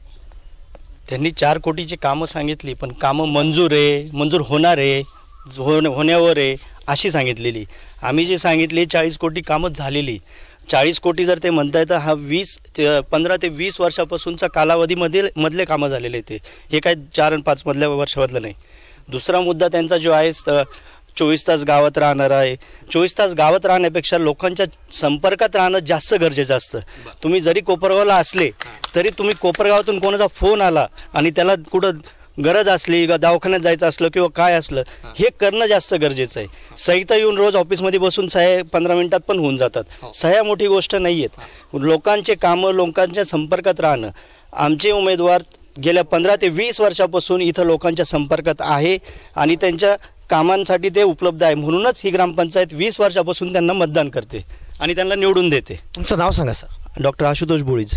त्यांनी चार कोटीची कामं सांगितली, पण कामं मंजूर आहे, मंजूर होणार आहे, हो होण्यावर आहे अशी सांगितलेली. आम्ही जे सांगितले चाळीस कोटी कामं झालेली. चाळीस कोटी जर ते म्हणताय तर हा वीस ते पंधरा ते वीस वर्षापासूनचा कालावधीमध्ये मधले कामं झालेले ते, हे काय चार आणि पाच मधल्या वर्षामधलं नाही. दुसरा मुद्दा त्यांचा जो आहे चोवीस तास गावात राहणार आहे. चोवीस तास गावात राहण्यापेक्षा लोकांच्या संपर्कात राहणं जास्त गरजेचं असतं. तुम्ही जरी कोपरगावला असले तरी तुम्ही कोपरगावातून कोणाचा फोन आला आणि त्याला कुठं गरज असली, दवाखान्यात जायचं असलं किंवा काय असलं, हे करणं जास्त गरजेचं आहे. सहिता येऊन रोज ऑफिसमध्ये बसून सह्या पंधरा मिनिटात पण होऊन जातात. सह्या मोठी गोष्ट नाही आहेत. लोकांचे कामं, लोकांच्या संपर्कात राहणं. आमचे उमेदवार गेल्या पंधरा ते वीस वर्षापासून इथं लोकांच्या संपर्कात आहे आणि त्यांच्या कामांसाठी ते उपलब्ध आहे. म्हणूनच ही ग्रामपंचायत वीस वर्षापासून त्यांना मतदान करते आणि त्यांना निवडून देते. तुमचं नाव सांगा सर. डॉक्टर आशुतोष भोळीज.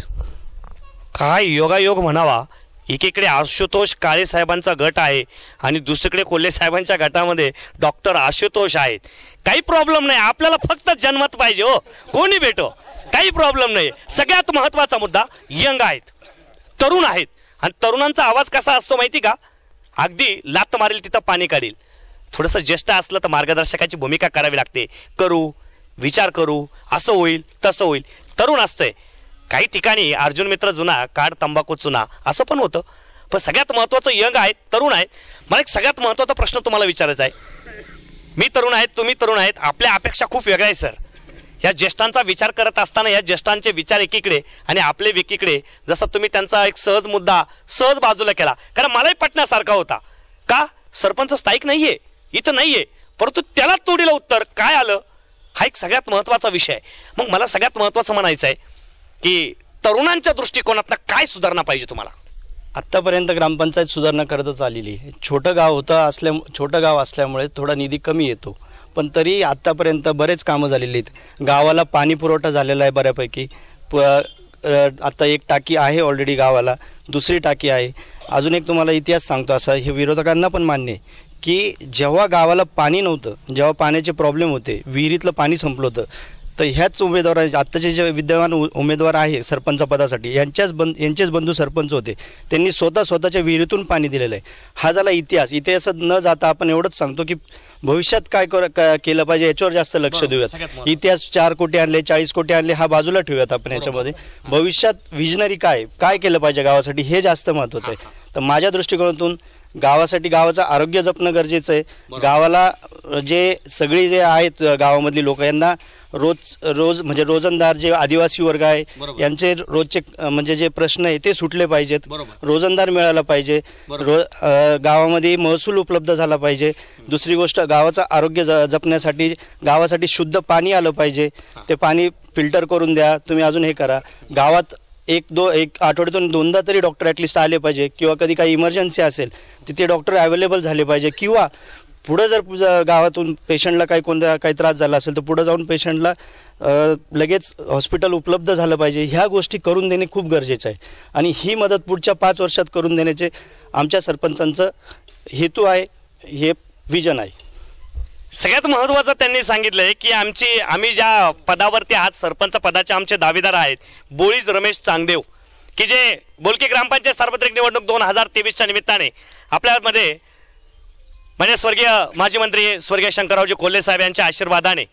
काय योगायोग म्हणावा. एकीकडे आशुतोष काळे साहेबांचा गट आहे आणि दुसरीकडे कोल्हे साहेबांच्या गटामध्ये डॉक्टर आशुतोष आहेत. काही प्रॉब्लेम नाही, आपल्याला फक्त जन्मत पाहिजे हो, कोणी भेटो, काही प्रॉब्लेम नाही. सगळ्यात महत्त्वाचा मुद्दा, यंग आहेत, तरुण आहेत. आणि तरुणांचा आवाज कसा असतो माहिती का? अगदी लात मारेल तिथं पाणी काढील. थोडंसं ज्येष्ठ असलं तर मार्गदर्शकाची भूमिका करावी लागते. करू, विचार करू, असं होईल तसं होईल. तरुण असतंय. काही ठिकाणी अर्जुन मित्र जुना, काढ तंबाखू चुना, असं पण होतं. पण सगळ्यात महत्त्वाचं यंग आहेत, तरुण आहेत. मला एक सगळ्यात महत्त्वाचा प्रश्न तुम्हाला विचारायचा आहे. मी तरुण आहेत, तुम्ही तरुण आहेत, आपल्या अपेक्षा खूप वेगळ्या आहे सर. या ज्येष्ठांचा विचार करत असताना या ज्येष्ठांचे विचार एकीकडे आणि आपले एकीकडे, जसा तुम्ही त्यांचा एक सहज मुद्दा सहज बाजूला केला, कारण मलाही पटण्यासारखा होता. का? सरपंच स्थायिक नाहीये, इथं नाहीये, परंतु त्याला तोडीला उत्तर काय आलं, हा एक सगळ्यात महत्त्वाचा विषय आहे. मग मला सगळ्यात महत्त्वाचं म्हणायचं आहे की तरुणांच्या दृष्टिकोनातनं काय सुधारणा पाहिजे तुम्हाला? आत्तापर्यंत ग्रामपंचायत सुधारणा करतच आलेली आहे. छोटं गाव होतं असल्या छोटं गाव असल्यामुळे थोडा निधी कमी येतो, पण तरी आत्तापर्यंत बरेच कामं झालेली आहेत. गावाला पाणी पुरवठा झालेला आहे बऱ्यापैकी. प आता एक टाकी आहे ऑलरेडी गावाला, दुसरी टाकी आहे. अजून एक तुम्हाला इतिहास सांगतो असा, हे विरोधकांना पण मान्य आहे की जेव्हा गावाला पाणी नव्हतं, जेव्हा पाण्याचे प्रॉब्लेम होते, विहिरीतलं पाणी संपलं होतं, तर ह्याच उमेदवार आत्ताचे जे विद्यमान उमेदवार आहे सरपंच पदासाठी, यांच्याच बंद यांचेच बंधू सरपंच होते. त्यांनी स्वतः स्वतःच्या विहिरीतून पाणी दिलेलं आहे. हा झाला इतिहास. इतिहासात न जाता आपण एवढंच सांगतो की भविष्यात काय कर केलं पाहिजे याच्यावर जास्त लक्ष देऊयात. इतिहास चार कोटी आणले, चाळीस कोटी आणले, हा बाजूला ठेवूयात आपण. याच्यामध्ये भविष्यात विजनरी काय काय केलं पाहिजे गावासाठी, हे जास्त महत्त्वाचं आहे. तर माझ्या दृष्टिकोनातून गावासाठी गावाचं आरोग्य जपणं गरजेचं आहे. गावाला जे सगळी जे आहेत गावामधली लोक, यांना रोज रोज म्हणजे रोजंदार जे आदिवासी वर्ग आहे यांचे रोजचे म्हणजे जे प्रश्न आहे ते सुटले पाहिजेत. रोजंदार मिळाला पाहिजे. रो गावामध्ये महसूल उपलब्ध झाला पाहिजे. दुसरी गोष्ट, गावाचं आरोग्य ज जपण्यासाठी गावासाठी शुद्ध पाणी आलं पाहिजे. ते पाणी फिल्टर करून द्या तुम्ही. अजून हे करा, गावात एक दो एक आठवड्यातून दोनदा तरी डॉक्टर ॲटलिस्ट आले पाहिजे, किंवा कधी काही इमर्जन्सी असेल तिथे डॉक्टर अवेलेबल झाले पाहिजे. किंवा पुढं जर गावातून पेशंटला काही कोणत्या काही त्रास झाला असेल तर पुढं जाऊन पेशंटला लगेच हॉस्पिटल उपलब्ध झालं पाहिजे. ह्या गोष्टी करून देणे खूप गरजेचं आहे आणि ही मदत पुढच्या पाच वर्षात करून देण्याचे आमच्या सरपंचांचं हेतू आहे, हे विजन आहे. सगळ्यात महत्त्वाचं त्यांनी सांगितलंय की आमची आम्ही ज्या पदावरती आज सरपंच पदाचे आमचे दावेदार आहेत, बोळीज रमेश चांगदेव, की जे बोलकी ग्रामपंचायत सार्वत्रिक निवडणूक दोन हजार तेवीसच्या निमित्ताने आपल्यामध्ये म्हणजे स्वर्गीय माजी मंत्री स्वर्गीय शंकररावजी कोल्हे साहेब यांच्या आशीर्वादाने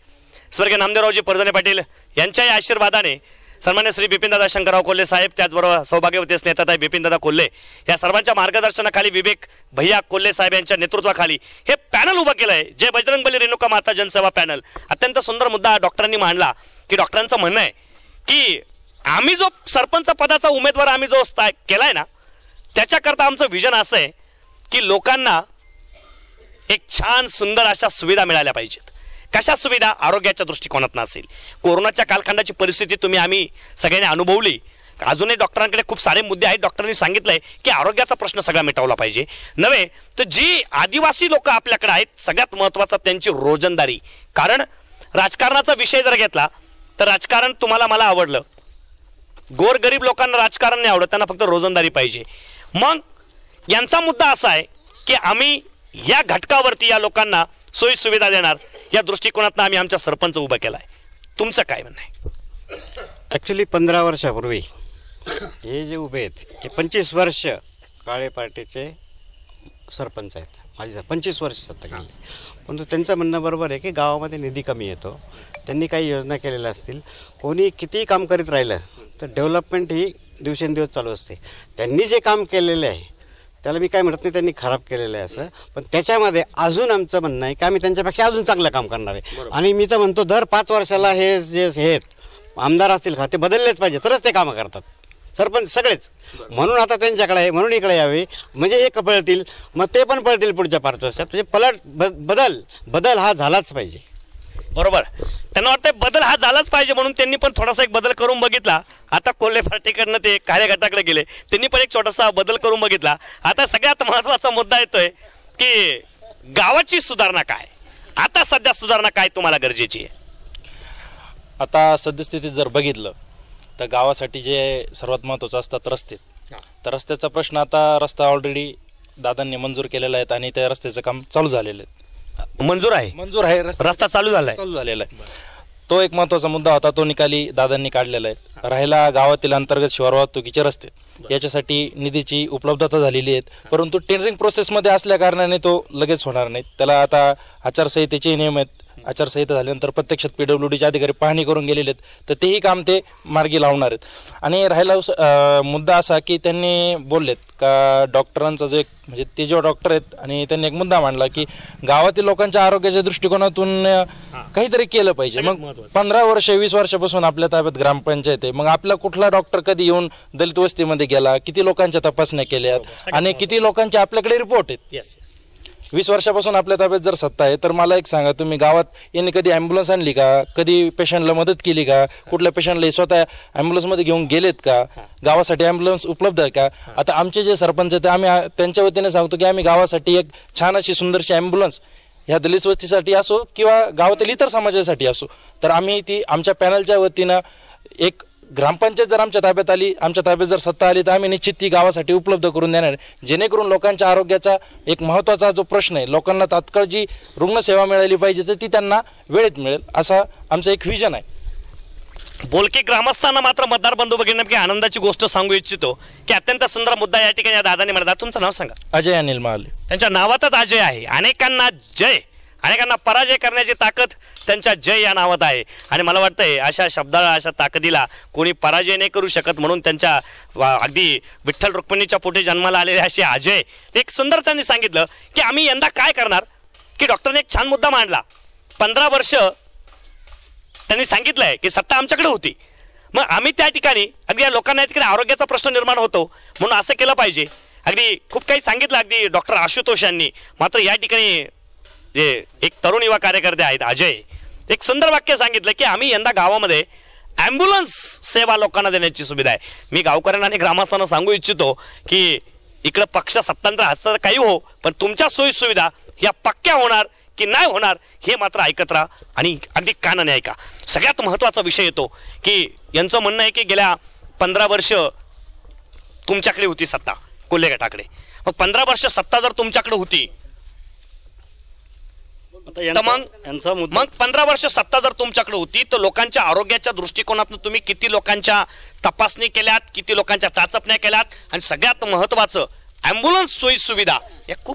स्वर्गीय नामदेवरावजी परजणे पाटील यांच्याही आशीर्वादाने सन्मान्य श्री बिपिनदादा शंकरराव कोल्हे साहेब, त्याचबरोबर सौभाग्यवती स्नेहताताई बिपिनदादा कोल्हे या सर्वांच्या मार्गदर्शनाखाली विवेक भैया कोल्हे साहेब यांच्या नेतृत्वाखाली हे पॅनल उभं केलं आहे, जे बजरंगबली रेणुका माता जनसेवा पॅनल. अत्यंत सुंदर मुद्दा डॉक्टरांनी मांडला की डॉक्टरांचं म्हणणं आहे की आम्ही जो सरपंच पदाचा उमेदवार आम्ही जो केलाय ना, त्याच्याकरता आमचं विजन असं आहे की लोकांना एक छान सुंदर अशा सुविधा मिळाल्या पाहिजेत. कशा सुविधा? आरोग्याच्या दृष्टिकोनातून असेल. कोरोनाच्या कालखंडाची परिस्थिती तुम्ही आम्ही सगळ्यांनी अनुभवली. अजूनही डॉक्टरांकडे खूप सारे मुद्दे आहेत. डॉक्टरांनी सांगितलंय की आरोग्याचा प्रश्न सगळा मिटवला पाहिजे. नव्हे तर जी आदिवासी लोक आपल्याकडे आहेत, सगळ्यात महत्त्वाचा त्यांची रोजंदारी. कारण राजकारणाचा विषय जर घेतला तर राजकारण तुम्हाला मला आवडलं, गोरगरीब लोकांना राजकारण नाही आवडत, त्यांना फक्त रोजंदारी पाहिजे. मग यांचा मुद्दा असा आहे की आम्ही या घटकावरती या लोकांना सोयी सुविधा देणार, या दृष्टिकोनातून आम्ही आमचा सरपंच उभा केला आहे. तुमचं काय म्हणणं आहे? ॲक्च्युली पंधरा वर्षापूर्वी हे जे उभे आहेत हे पंचवीस वर्ष काळे पार्टीचे सरपंच आहेत. माझी सर पंचवीस वर्ष सत्ता केली, परंतु त्यांचं म्हणणं बरोबर आहे की गावामध्ये निधी कमी येतो. त्यांनी काही योजना केलेल्या असतील, कोणी कितीही काम करीत राहिलं तर डेव्हलपमेंट ही दिवसेंदिवस चालू असते. त्यांनी जे काम केलेलं आहे त्याला मी काय म्हणत नाही त्यांनी खराब केलेलं आहे असं, पण त्याच्यामध्ये अजून आमचं म्हणणं आहे की आम्ही त्यांच्यापेक्षा अजून चांगलं काम करणार आहे. आणि मी तर म्हणतो दर पाच वर्षाला हे जे हे आमदार असतील खाते बदललेच पाहिजे, तरच ते कामं करतात सरपंच सगळेच. म्हणून आता त्यांच्याकडे आहे, म्हणून इकडे यावे, म्हणजे हे पळतील, मग ते पण पळतील पुढच्या पाच वर्षात. म्हणजे पलट बदल बदल हा झालाच पाहिजे. बरोबर, त्यांना वाटतं बदल हा झालाच पाहिजे, म्हणून त्यांनी पण थोडासा एक बदल करून बघितला. आता कोल्हे पार्टीकडनं ते कार्यगटाकडे गेले, त्यांनी पण एक छोटासा बदल करून बघितला. आता सगळ्यात महत्त्वाचा मुद्दा येतोय की गावाची सुधारणा काय, आता सध्या सुधारणा काय तुम्हाला गरजेची आहे? आता सद्यस्थितीत जर बघितलं तर गावासाठी जे सर्वात महत्त्वाचं असतात रस्ते, तर रस्त्याचा प्रश्न आता रस्ता ऑलरेडी दादांनी मंजूर केलेला आहे आणि त्या रस्त्याचं काम चालू झालेलं आहे. मंजूर आहे मंजूर आहे रस्ता चालू झालाय चालू झालेला आहे. तो एक महत्त्वाचा मुद्दा होता, तो निकाली दादांनी काढलेला आहे. राहिला गावातील अंतर्गत शिवार वाहतुकीचे रस्ते, याच्यासाठी निधीची उपलब्धता झालेली आहे, परंतु टेंडरिंग प्रोसेसमध्ये असल्या कारणाने तो लगेच होणार नाही. त्याला आता आचारसंहितेचे नियम आहेत. आचारसंहिता झाल्यानंतर प्रत्यक्षात पी डब्ल्यू डीचे अधिकारी पाहणी करून गेलेले आहेत, तर तेही काम ते मार्गी लावणार आहेत. आणि राहिला मुद्दा असा की त्यांनी बोललेत का डॉक्टरांचा जो एक म्हणजे ते जे डॉक्टर आहेत आणि त्यांनी एक मुद्दा मांडला की गावातील लोकांच्या आरोग्याच्या दृष्टिकोनातून काहीतरी केलं पाहिजे. मग पंधरा वर्ष वीस वर्षापासून आपल्या ताब्यात ग्रामपंचायत आहे, मग आपला कुठला डॉक्टर कधी येऊन दलित वस्तीमध्ये गेला, किती लोकांच्या तपासण्या केल्यात आणि किती लोकांचे आपल्याकडे रिपोर्ट आहेत. वीस वर्षापासून आपल्या ताब्यात जर सत्ता आहे, तर मला एक सांगा, तुम्ही गावात यांनी कधी ॲम्ब्युलन्स आणली का, कधी पेशंटला मदत केली का, कुठल्या पेशंटला स्वतः ॲम्ब्युलन्समध्ये घेऊन गेलेत का, गावासाठी ॲम्ब्युलन्स उपलब्ध आहे का? आता आमचे जे सरपंच आहेत आम्ही त्यांच्या वतीने सांगतो की आम्ही गावासाठी एक छान अशी सुंदरशी ॲम्ब्युलन्स ह्या दलित वस्तीसाठी असो किंवा गावातील इतर समाजासाठी असो, तर आम्ही ती आमच्या पॅनलच्या वतीनं एक ग्रामपंचायत जर आमच्या ताब्यात आली, आमच्या ताब्यात जर सत्ता आली, तर आम्ही निश्चित ती गावासाठी उपलब्ध करून देणार, जेणेकरून लोकांच्या आरोग्याचा एक महत्त्वाचा जो प्रश्न आहे, लोकांना तात्काळ जी रुग्णसेवा मिळाली पाहिजे तर ती त्यांना वेळेत मिळेल, असा आमचं एक व्हिजन आहे. बोलकी ग्रामस्थांना मात्र मतदार बंधू बघितलं की आनंदाची गोष्ट सांगू इच्छितो की अत्यंत सुंदर मुद्दा या ठिकाणी या दादाने म्हणतात. तुमचं नाव सांगा? अजय अनिल महाले. त्यांच्या नावातच अजय आहे. अनेकांना जय, अनेकांना पराजय करण्याची ताकद त्यांच्या जय या नावात आहे. आणि मला वाटतंय अशा शब्दाला, अशा ताकदीला कोणी पराजय नाही करू शकत, म्हणून त्यांच्या अगदी विठ्ठल रुक्मिणीच्या पोटी जन्माला आलेले असे अजय एक सुंदर त्यांनी सांगितलं की आम्ही यंदा काय करणार. की डॉक्टरने एक छान मुद्दा मांडला. पंधरा वर्ष त्यांनी सांगितलंय की सत्ता आमच्याकडे होती, मग आम्ही त्या ठिकाणी अगदी या लोकांना तिकडे आरोग्याचा प्रश्न निर्माण होतो म्हणून असं केलं पाहिजे. अगदी खूप काही सांगितलं अगदी डॉक्टर आशुतोष यांनी. मात्र या ठिकाणी जे एक तरुण युवा कार्यकर्ते आहेत अजय, एक सुंदर वाक्य सांगितलं की आम्ही यंदा गावामध्ये ॲम्ब्युलन्स सेवा लोकांना देण्याची सुविधा आहे. मी गावकऱ्यांना आणि ग्रामस्थांना सांगू इच्छितो की इकडं पक्ष सत्तांतर असतं काही हो, पण तुमच्या सोयी सुविधा या पक्क्या होणार की नाही होणार हे मात्र ऐकत राहा आणि अगदी कानाने ऐका. सगळ्यात महत्त्वाचा विषय येतो की यांचं म्हणणं आहे की गेल्या पंधरा वर्ष तुमच्याकडे होती सत्ता कोल्हे गटाकडे, मग पंधरा वर्ष सत्ता जर तुमच्याकडे होती तर मग मग पंधरा वर्ष सत्ता जर तुमच्याकडे होती तर लोकांच्या आरोग्याच्या दृष्टिकोनातून तुम्ही किती लोकांच्या तपासणी केल्यात, किती लोकांच्या चाचपण्या केल्यात, आणि सगळ्यात महत्त्वाचं ॲम्ब्युलन्स सोयी सुविधा या खूप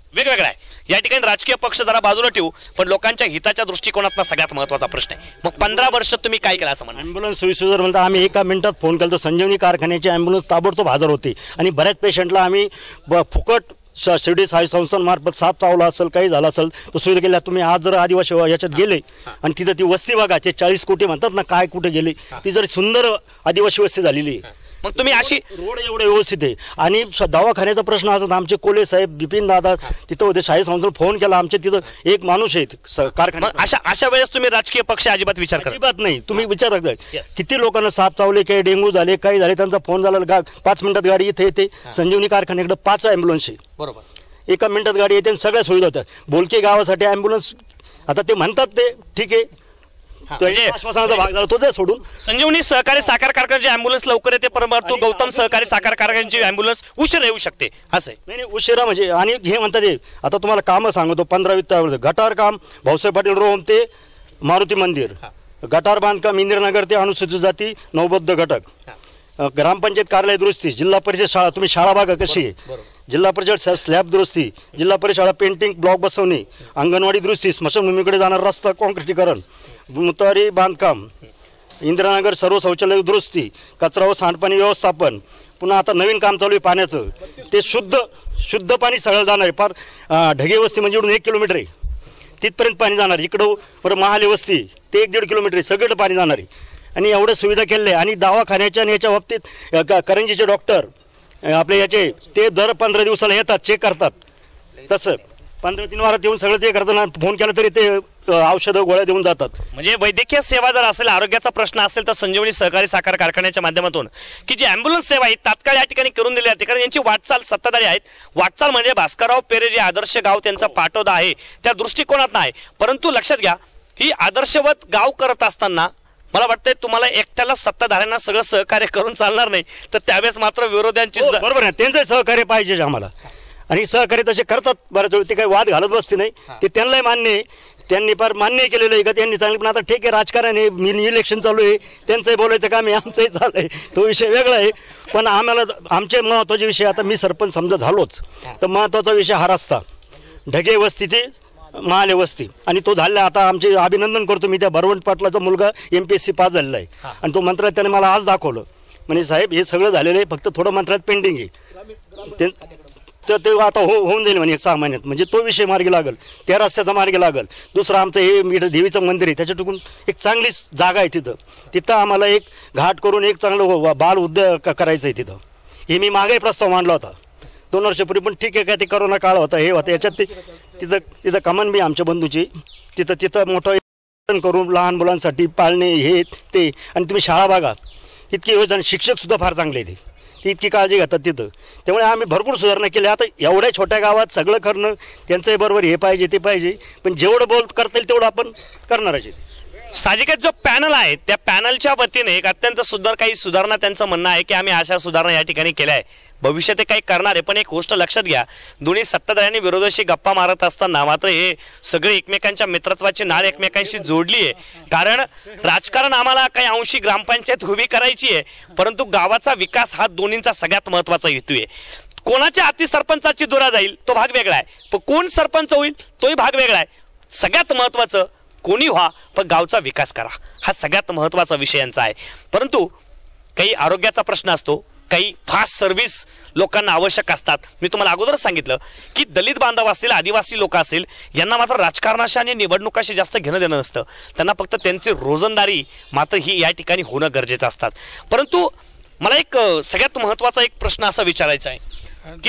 वेगवेगळा आहे. या ठिकाणी राजकीय पक्ष जरा बाजूला ठेवू, पण लोकांच्या हिताच्या दृष्टिकोनातला सगळ्यात महत्वाचा प्रश्न आहे. मग पंधरा वर्ष तुम्ही काय केलं असं म्हणा? ॲम्ब्युलन्स सोयीसुविधा म्हणतात आम्ही एका मिनिटात फोन केला तर संजीवनी कारखान्याची ॲम्ब्युलन्स ताबडतोब हजर होती आणि बऱ्याच पेशंटला आम्ही ब फुकट श शिर्डी साई संस्थांमार्फत साप चावला असेल काही झालं असेल तर सुविधा केल्या. तुम्ही आज जर आदिवासी याच्यात गेले आणि तिथं ती वस्ती बघा, ते चाळीस कोटी म्हणतात ना, काय कुठे गेले, ती जर सुंदर आदिवासी वस्ती झालेली आहे. मग तुम्ही अशी रोड एवढे व्यवस्थित आहे. आणि स- दवाखान्याचा प्रश्न असतो आमचे कोले साहेब बिपिन दादा तिथं होते, शाही संस्थेला फोन केला, आमच्या तिथं एक माणूस आहे मग कारखान्यात. अशा अशा वेळेस तुम्ही राजकीय पक्ष अजिबात विचार करा. अजिबात नाही. तुम्ही विचारा Yes. किती लोकांना साप चावले, काही डेंग्यू झाले, काही झाले, त्यांचा फोन झाला, गा पाच मिनिटात गाडी इथे येते. संजीवनी कारखान्याकडे पाच ॲम्ब्युलन्स आहे, बरोबर. एका मिनिटात गाडी येते आणि सगळ्या सुविधा होत्या. बोलके गावासाठी ॲम्ब्युलन्स आता ते म्हणतात ते ठीक आहे, तो म्हणजे- आश्वासनाचा भाग झाला तो दे सोडून. संजीवनी सहकारी साखर कारखान्याची अँब्युलन्स लवकर येते, परंतु गौतम सहकारी साखर कारखान्याची अँब्युलन्स उशीर येऊ शकते असं आहे. नाही नाही उशिरा म्हणजे. आणि हे म्हणतात हे आता तुम्हाला कामं सांगतो पंधरा वीस गटार काम भाऊसाहेब पाटील रोहम ते मारुती मंदिर, गटार बांधकाम इंदिरानगर ते अनुसूचित जाती नवबद्ध घटक, अ, ग्रामपंचायत कार्यालय दुरुस्ती, जिल्हा परिषद शाळा, तुम्ही शाळा बघा कशी आहे, जिल्हा परिषद स- स्लॅब दुरुस्ती, जिल्हा परिषद शाळा पेंटिंग ब्लॉक बसवणे, अंगणवाडी दुरुस्ती, स्मशानभूमीकडे जाणार रस्ता काँक्रिटीकरण, मुतारी बांधकाम, इंदिरानगर सर्व शौचालय दुरुस्ती, कचरा व सांडपाणी व्यवस्थापन. पुन्हा आता नवीन काम चालू आहे पाण्याचं, ते शुद्ध शुद्ध पाणी सगळं जाणार आहे. फार अ, ढगे वस्ती म्हणजे इकडून एक किलोमीटर आहे तिथपर्यंत पाणी जाणार. इकडं बरं महाले वस्ती ते एक दीड किलोमीटर आहे, सगळं पाणी जाणार आहे. आणि एवढ्या सुविधा केलेल्या आहे. आणि दवाखान्याच्या आणि याच्या बाबतीत अ, क- करंजीचे डॉक्टर अ, आपले याचे ते दर पंधरा दिवसाला येतात, चेक करतात. तसं पंधरा तीन वारात येऊन सगळं ते करताना फोन केला तरी ते अ, औषधं गोळ्या देऊन जातात. म्हणजे वैद्यकीय सेवा जर असेल, आरोग्याचा प्रश्न असेल तर संजीवनी सहकारी साखर कारखान्याच्या माध्यमातून की जी अँब्युलन्स सेवा आहे तात्काळ या ठिकाणी करून दिली जाते. कारण यांची वाटचाल सत्ताधारी आहेत. वाटचाल म्हणजे भास्करराव पेरे जे आदर्श गाव त्यांचा पाटोदा आहे त्या दृष्टिकोनात नाही. परंतु लक्षात घ्या, ही आदर्शवत गाव करत असताना मला वाटतंय तुम्हाला एकट्याला सत्ताधाऱ्यांना सगळं सहकार्य करून चालणार नाही, तर त्यावेळेस मात्र विरोध्यांची हो, बरोबर आहे, त्यांचं सहकार्य पाहिजे आम्हाला. आणि सहकार्य तसे करतात बऱ्याच वेळ, ते काही वाद घालत बसते नाही, ते त्यांनाही मान्य आहे. त्यांनी फार मान्य केलेलं आहे का त्यांनी चांगलं. पण आता ठीक आहे, राजकारण आहे, मी इलेक्शन चालू आहे, त्यांचंही बोलायचं काम आहे, आमचंही चालू आहे, तो विषय वेगळा आहे. पण आम्हाला आमचे महत्त्वाचे विषय, आता मी सरपंच समजा झालोच तर महत्त्वाचा विषय हा रस्ता, ढगे वस्तीचे महाले वस्ती, आणि तो झाला. आता आमचे अभिनंदन करतो मी, त्या भरवंत पाटलाचा मुलगा M P S C pass झालेला आहे आणि तो मंत्रालयात त्याने मला आज दाखवलं, म्हणजे साहेब हे सगळं झालेलं आहे, फक्त थोडं मंत्रालयात पेंडिंग आहे. ते तर ते आता हो होऊन जाईल म्हणे एक सहा महिन्यात, म्हणजे तो विषय मार्गी लागल, त्या रस्त्याचा मार्गी लागल. दुसरं आमचं हे मी देवीचं मंदिर आहे, त्याच्या टुकून एक चांगली जागा आहे तिथं, तिथं आम्हाला एक घाट करून एक चांगलं बाल उद्योग करायचं आहे तिथं. हे मी मागे प्रस्ताव मांडला होता दोन वर्षापूर्वी, पण ठीक आहे काय ते करोना काळ होता, हे होतं याच्यात ते तिथं तिथं कमान बी आमच्या बंधूची, तिथं तिथं मोठं करून लहान मुलांसाठी पाळणे हे ते. आणि तुम्ही शाळा बघा इतकी योजना, शिक्षकसुद्धा फार चांगले आहे, ती इतकी काळजी घेतात तिथं. त्यामुळे आम्ही भरपूर सुधारणा केल्या. आता एवढ्या छोट्या गावात सगळं करणं त्यांचंही बरोबर, हे पाहिजे ते पाहिजे, पण जेवढं बोल करता येईल तेवढं आपण करणारच आहे. साहजिकच जो पॅनल आहे त्या पॅनलच्या वतीने एक अत्यंत सुंदर काही सुधारणा त्यांचं म्हणणं आहे की आम्ही अशा सुधारणा या ठिकाणी केल्या आहे, भविष्यात ते काही करणार आहे. पण एक गोष्ट लक्षात घ्या, दोन्ही सत्ताधाऱ्यांनी विरोधाशी गप्पा मारत असताना मात्र हे सगळे एकमेकांच्या मित्रत्वाची नाळ एकमेकांशी जोडली आहे. कारण राजकारण आम्हाला काही अंशी ग्रामपंचायत उभी करायची आहे, परंतु गावाचा विकास हा दोन्हींचा सगळ्यात महत्त्वाचा हेतू आहे. कोणाच्या हाती सरपंचाची दुरा जाईल तो भाग वेगळा आहे, पण कोण सरपंच होईल तोही भाग वेगळा आहे. सगळ्यात महत्त्वाचं कोणी व्हा पण गावचा विकास करा, हा सगळ्यात महत्त्वाचा विषय यांचा आहे. परंतु काही आरोग्याचा प्रश्न असतो, काही फास्ट सर्व्हिस लोकांना आवश्यक असतात. मी तुम्हाला अगोदरच सांगितलं की दलित बांधव असतील, आदिवासी लोक असतील, यांना मात्र राजकारणाशी आणि निवडणुकाशी जास्त घेणं देणं नसतं. त्यांना फक्त त्यांची रोजंदारी मात्र ही या ठिकाणी होणं गरजेचं असतात. परंतु मला एक सगळ्यात महत्त्वाचा एक प्रश्न असा विचारायचा आहे की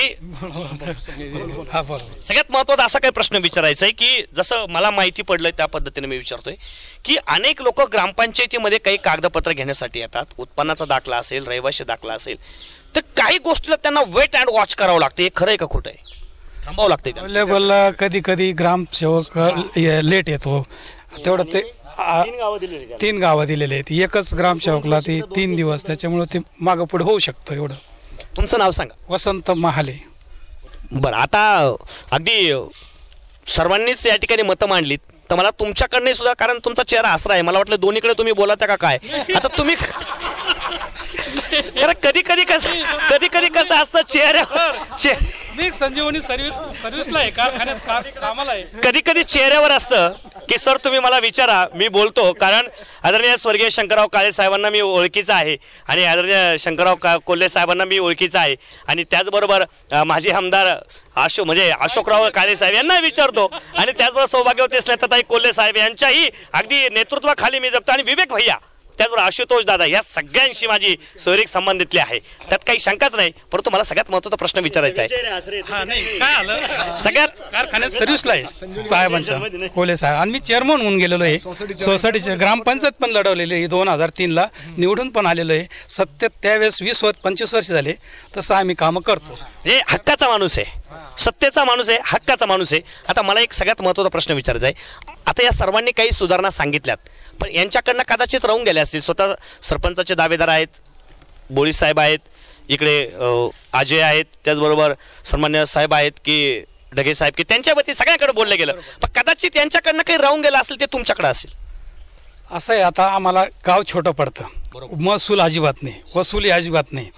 सगळ्यात महत्त्वाचा असा काही प्रश्न विचारायचा आहे की जसं मला माहिती पडलंय त्या पद्धतीने मी विचारतोय की अनेक लोक ग्रामपंचायतीमध्ये काही कागदपत्र घेण्यासाठी येतात, उत्पन्नाचा दाखला असेल, रहिवासी दाखला असेल, तर काही गोष्टीला त्यांना वेट अँड वॉच करावं लागतं. हे खरं आहे का खोटं आहे? थांबावं लागतं. अवेलेबल कधी कधी ग्रामसेवक लेट येतो, तेवढं ते आ- तीन गावं दिलेली आहेत. तीन गावं दिलेले आहेत, एकच ग्रामसेवकला ते तीन दिवस, त्याच्यामुळे ते मागं पुढे होऊ शकतं. एवढं. तुमचं नाव सांगा. वसंत महाले. बरं, आता अगदी सर्वांनीच या ठिकाणी मतं मांडलीत, तर मला तुमच्याकडनं सुद्धा, कारण तुमचा चेहरा हसरा आहे, मला वाटलं दोन्हीकडे तुम्ही बोलता का काय. आता तुम्ही कारण कधी कधी कसं कधी कधी कसं असतं चेहऱ्यावर चे मी संजीवनी सर्व्हिस सर्व्हिसला आहे, कारखान्यात का- कामाला आहे. कधी कधी चेहऱ्यावर असतं की सर तुम्ही मला विचारा, मी बोलतो. कारण आदरणीय स्वर्गीय शंकरराव काळे साहेबांना मी ओळखीचा आहे आणि आदरणीय शंकरराव का कोल्हे साहेबांना मी ओळखीचा आहे आणि त्याचबरोबर अ, माजी आमदार अशोक म्हणजे अशोकराव काळे साहेब यांना विचारतो आणि त्याचबरोबर सौभाग्यवती स्नेहताई कोल्हे साहेब यांच्याही अगदी नेतृत्वाखाली मी जगतो आणि विवेक भैया त्याचबरोबर आशुतोष दादा या सगळ्यांशी माझी सोयरीक संबंधितली आहे, त्यात काही शंकाच नाही. परंतु मला सगळ्यात महत्त्वाचा प्रश्न विचारायचा आहे. हा नाही काय आलं, सगळ्यात कारखान्यात सर्व्हिसला आहे साहेबांच्या कोल्हे साहेब आणि मी चेअरमन होऊन गेलेलो आहे. सोसायटीचे ग्रामपंचायत पण लढवलेली आहे दोन हजार तीनला निवडून पण आलेलो आहे. सत्य त्यावेळेस वीस वर्ष पंचवीस वर्ष झाले तसं आम्ही कामं करतो. हे हक्काचा माणूस आहे, सत्तेचा माणूस आहे, हक्काचा माणूस आहे. आता मला एक सगळ्यात महत्त्वाचा प्रश्न विचारायचा आहे. आता या सर्वांनी काही सुधारणा सांगितल्यात पण यांच्याकडनं कदाचित राहून गेले असतील. स्वतः सरपंचाचे दावेदार आहेत, बोळी साहेब आहेत, इकडे अ, अजय आहेत, त्याचबरोबर सन्मान्य साहेब आहेत की ढगे साहेब की त्यांच्या वती सगळ्यांकडे बोललं गेलं पण कदाचित यांच्याकडनं काही राहून गेलं असेल ते तुमच्याकडे असेल. असं आहे आता आम्हाला गाव छोटं पडतं, महसूल अजिबात नाही, वसुली अजिबात नाही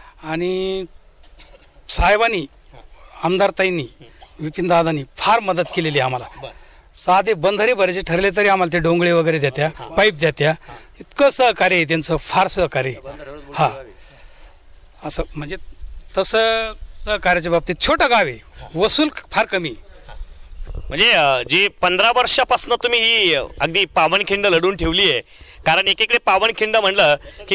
आणि साहेबांनी आमदारताईंनी विपिनदादांनी फार मदत केलेली आहे आम्हाला. साधे बंधारे भरायचे ठरले तरी आम्हाला ते डोंगळे वगैरे देत्या, पाईप देत्या, इतकं सहकार्य आहे त्यांचं, फार सहकार्य. हा असं म्हणजे तसं सहकार्याच्या बाबतीत छोटं गाव आहे, वसूल फार कमी. म्हणजे अ, जी पंधरा वर्षापासून तुम्ही ही अ, अगदी पावनखिंड लढून ठेवली आहे. कारण एकीकडे पावनखिंड म्हणलं की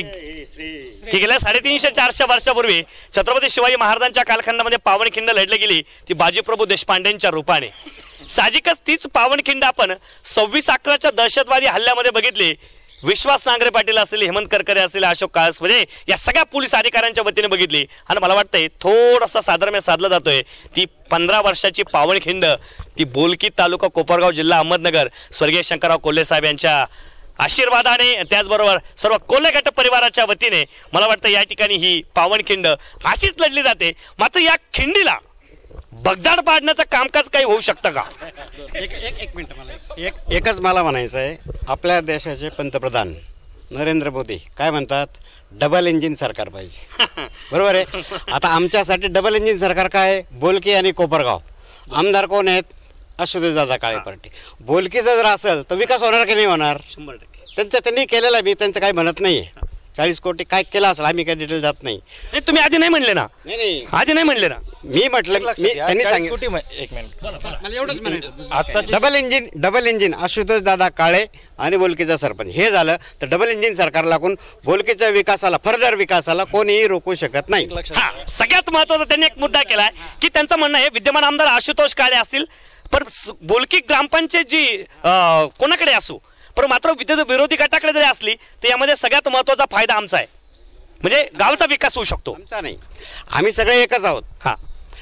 की गेल्या साडेतीनशे चारशे वर्षापूर्वी छत्रपती शिवाजी महाराजांच्या कालखंडामध्ये पावनखिंड लढली गेली ती बाजीप्रभू देशपांडेंच्या रूपाने. साहजिकच तीच पावनखिंड आपण सव्वीस अकराच्या दहशतवादी हल्ल्यामध्ये बघितली. विश्वास नांगरे पाटील असतील, हेमंत करकरे असतील, अशोक काळस म्हणजे या सगळ्या पोलीस अधिकाऱ्यांच्या वतीने बघितली आणि मला वाटतंय थोडासा साधर्म्य साधला जातोय. ती पंधरा वर्षाची पावनखिंड ती बोलकी तालुका कोपरगाव जिल्हा अहमदनगर स्वर्गीय शंकरराव कोल्हे साहेब यांच्या आशीर्वादाने त्याचबरोबर सर्व कोल्हे गट परिवाराच्या वतीने मला वाटतं या ठिकाणी ही पावनखिंड अशीच लढली जाते. मात्र या खिंडीला बगदाड पाडण्याचं कामकाज काही होऊ शकतं का? एक एक एक मिनटं मला एक एकच मला म्हणायचं आहे. आपल्या देशाचे पंतप्रधान नरेंद्र मोदी काय म्हणतात, डबल इंजिन सरकार पाहिजे. बरोबर आहे. आता आमच्यासाठी डबल इंजिन सरकार काय आहे, बोलकी आणि कोपरगाव. आमदार कोण आहेत, आशुतोष दादा काळे पार्टी. बोलकीचं जर असेल तर विकास होणार की नाही होणार, शंभर टक्के. त्यांचं त्यांनी केलेलं आहे. मी त्यांचं काही म्हणत नाही आहे. चाळीस कोटी काय केलं असेल आम्ही काही डिटेल जात नाही. नाही तुम्ही आधी नाही म्हणले ना, नाही नाही आधी नाही म्हणले ना. मी म्हटलं मी त्यांनी चाळीस सांगितलं कोटी म- एक मिनिट मला एवढंच म्हणायचं. आत्ताची double engine double engine Ashutosh Dada Kale आणि बोलकीचा सरपंच हे झालं तर डबल इंजिन सरकार लागून बोलकीच्या विकासाला फर्दर विकासाला कोणीही रोखू शकत नाही. हा सगळ्यात महत्वाचा त्यांनी एक मुद्दा केलाय की त्यांचं म्हणणं आहे विद्यमान आमदार आशुतोष काळे असतील पण स- बोलकी ग्रामपंचायत जी अं, कोणाकडे असो पण मात्र विद्या- विरोधी गटाकडे जरी असली तर यामध्ये सगळ्यात महत्वाचा फायदा आमचा आहे, म्हणजे गावचा विकास होऊ शकतो. आमचा नाही, आम्ही सगळे एकच आहोत. हा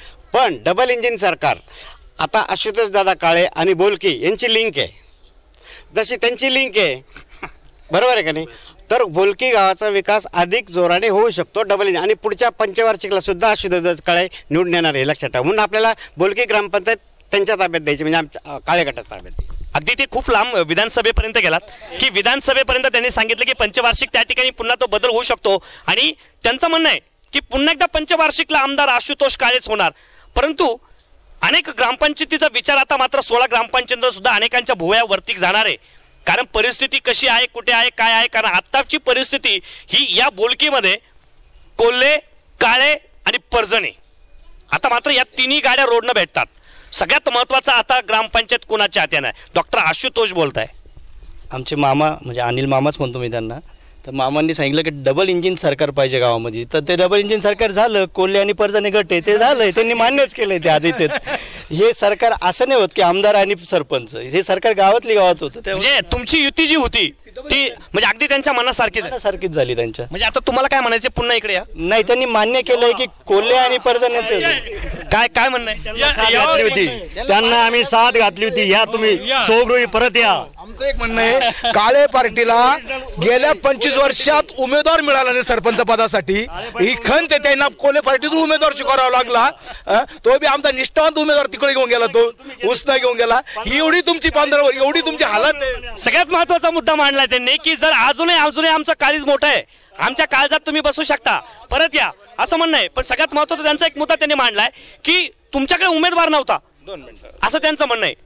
पण डबल इंजिन सरकार आता आशुतोष दादा काळे आणि बोलकी यांची लिंक आहे. जशी त्यांची लिंक आहे बरोबर आहे का नाही, तर बोलकी गावाचा विकास अधिक जोराने होऊ शकतो डबल इंजिन. आणि पुढच्या पंचवार्षिकला सुद्धा आशुतोष काळे निवडून येणार हे लक्षात ठेवा. म्हणून आपल्याला बोलकी ग्रामपंचायत त्यांच्या ताब्यात द्यायची, म्हणजे आमच्या काळे गटाच्या ताब्यात द्यायची. अगदी ते खूप लांब विधानसभेपर्यंत गेलात की विधानसभेपर्यंत त्यांनी सांगितलं की पंचवार्षिक त्या ठिकाणी पुन्हा तो बदल होऊ शकतो आणि त्यांचं म्हणणं आहे की पुन्हा एकदा पंचवार्षिकला आमदार आशुतोष काळेच होणार. परंतु अनेक ग्रामपंचायतीचा विचार आता मात्र सोळा ग्रामपंचायत सुद्धा अनेकांच्या भुवयावरती जाणार आहे. कारण परिस्थिती कशी आहे, कुठे आहे, काय आहे. कारण आत्ताची परिस्थिती ही या बोलकीमध्ये कोल्हे, काळे आणि परजणे आता मात्र या तिन्ही गाड्या रोडनं भेटतात. सगळ्यात महत्वाचा आता ग्रामपंचायत कोणाच्या हात्यानं आहे, डॉक्टर आशुतोष बोलताय. आमचे मामा म्हणजे अनिल मामाच म्हणतो मी त्यांना. तर मामांनी सांगितलं की डबल इंजिन सरकार पाहिजे गावामध्ये. तर ते डबल इंजिन सरकार झालं, कोल्हे आणि परजाने गट आहे ते झालंय, त्यांनी मान्यच केलंय ते आज इथेच. हे सरकार असं नाही होत की आमदार आणि सरपंच, हे सरकार गावातली गावात होतं. म्हणजे तुमची युती जी होती ती म्हणजे अगदी त्यांच्या मनासारखीच आहे. सारखीच झाली त्यांच्या. म्हणजे आता तुम्हाला काय म्हणायचं पुन्हा इकडे या, नाही त्यांनी मान्य केलंय की कोल्हे आणि परजानेच काय काय म्हणणं आहे? साथ घातली होती, त्यांना आम्ही साथ घातली होती. या तुम्ही सोबरूई परत या. आमचं एक म्हणणं आहे, काळे पार्टीला गेल्या पंचवीस वर्षात उमेदवार मिळाला नाही सरपंच पदासाठी. ही खंत आहे त्यांना कोल्हे पार्टीतून उमेदवार शिकारावा लागला. अं? तो बी आमचा निष्ठावंत उमेदवार तिकडे घेऊन गेला, तो उसना घेऊन गेला. ही एवढी तुमची पंधरा एवढी तुमची हालत आहे. सगळ्यात महत्वाचा मुद्दा मांडलाय त्यांनी की जर अजूनही अजूनही आमचं काळीज मोठं आहे, आमच्या काळजात तुम्ही बसू शकता, परत या असं म्हणणं आहे. पण सगळ्यात महत्वाचा त्यांचा एक मुद्दा त्यांनी मांडलाय की तुमच्याकडे उमेदवार नव्हता, दोन मिनिटं. असं त्यांचं म्हणणं आहे.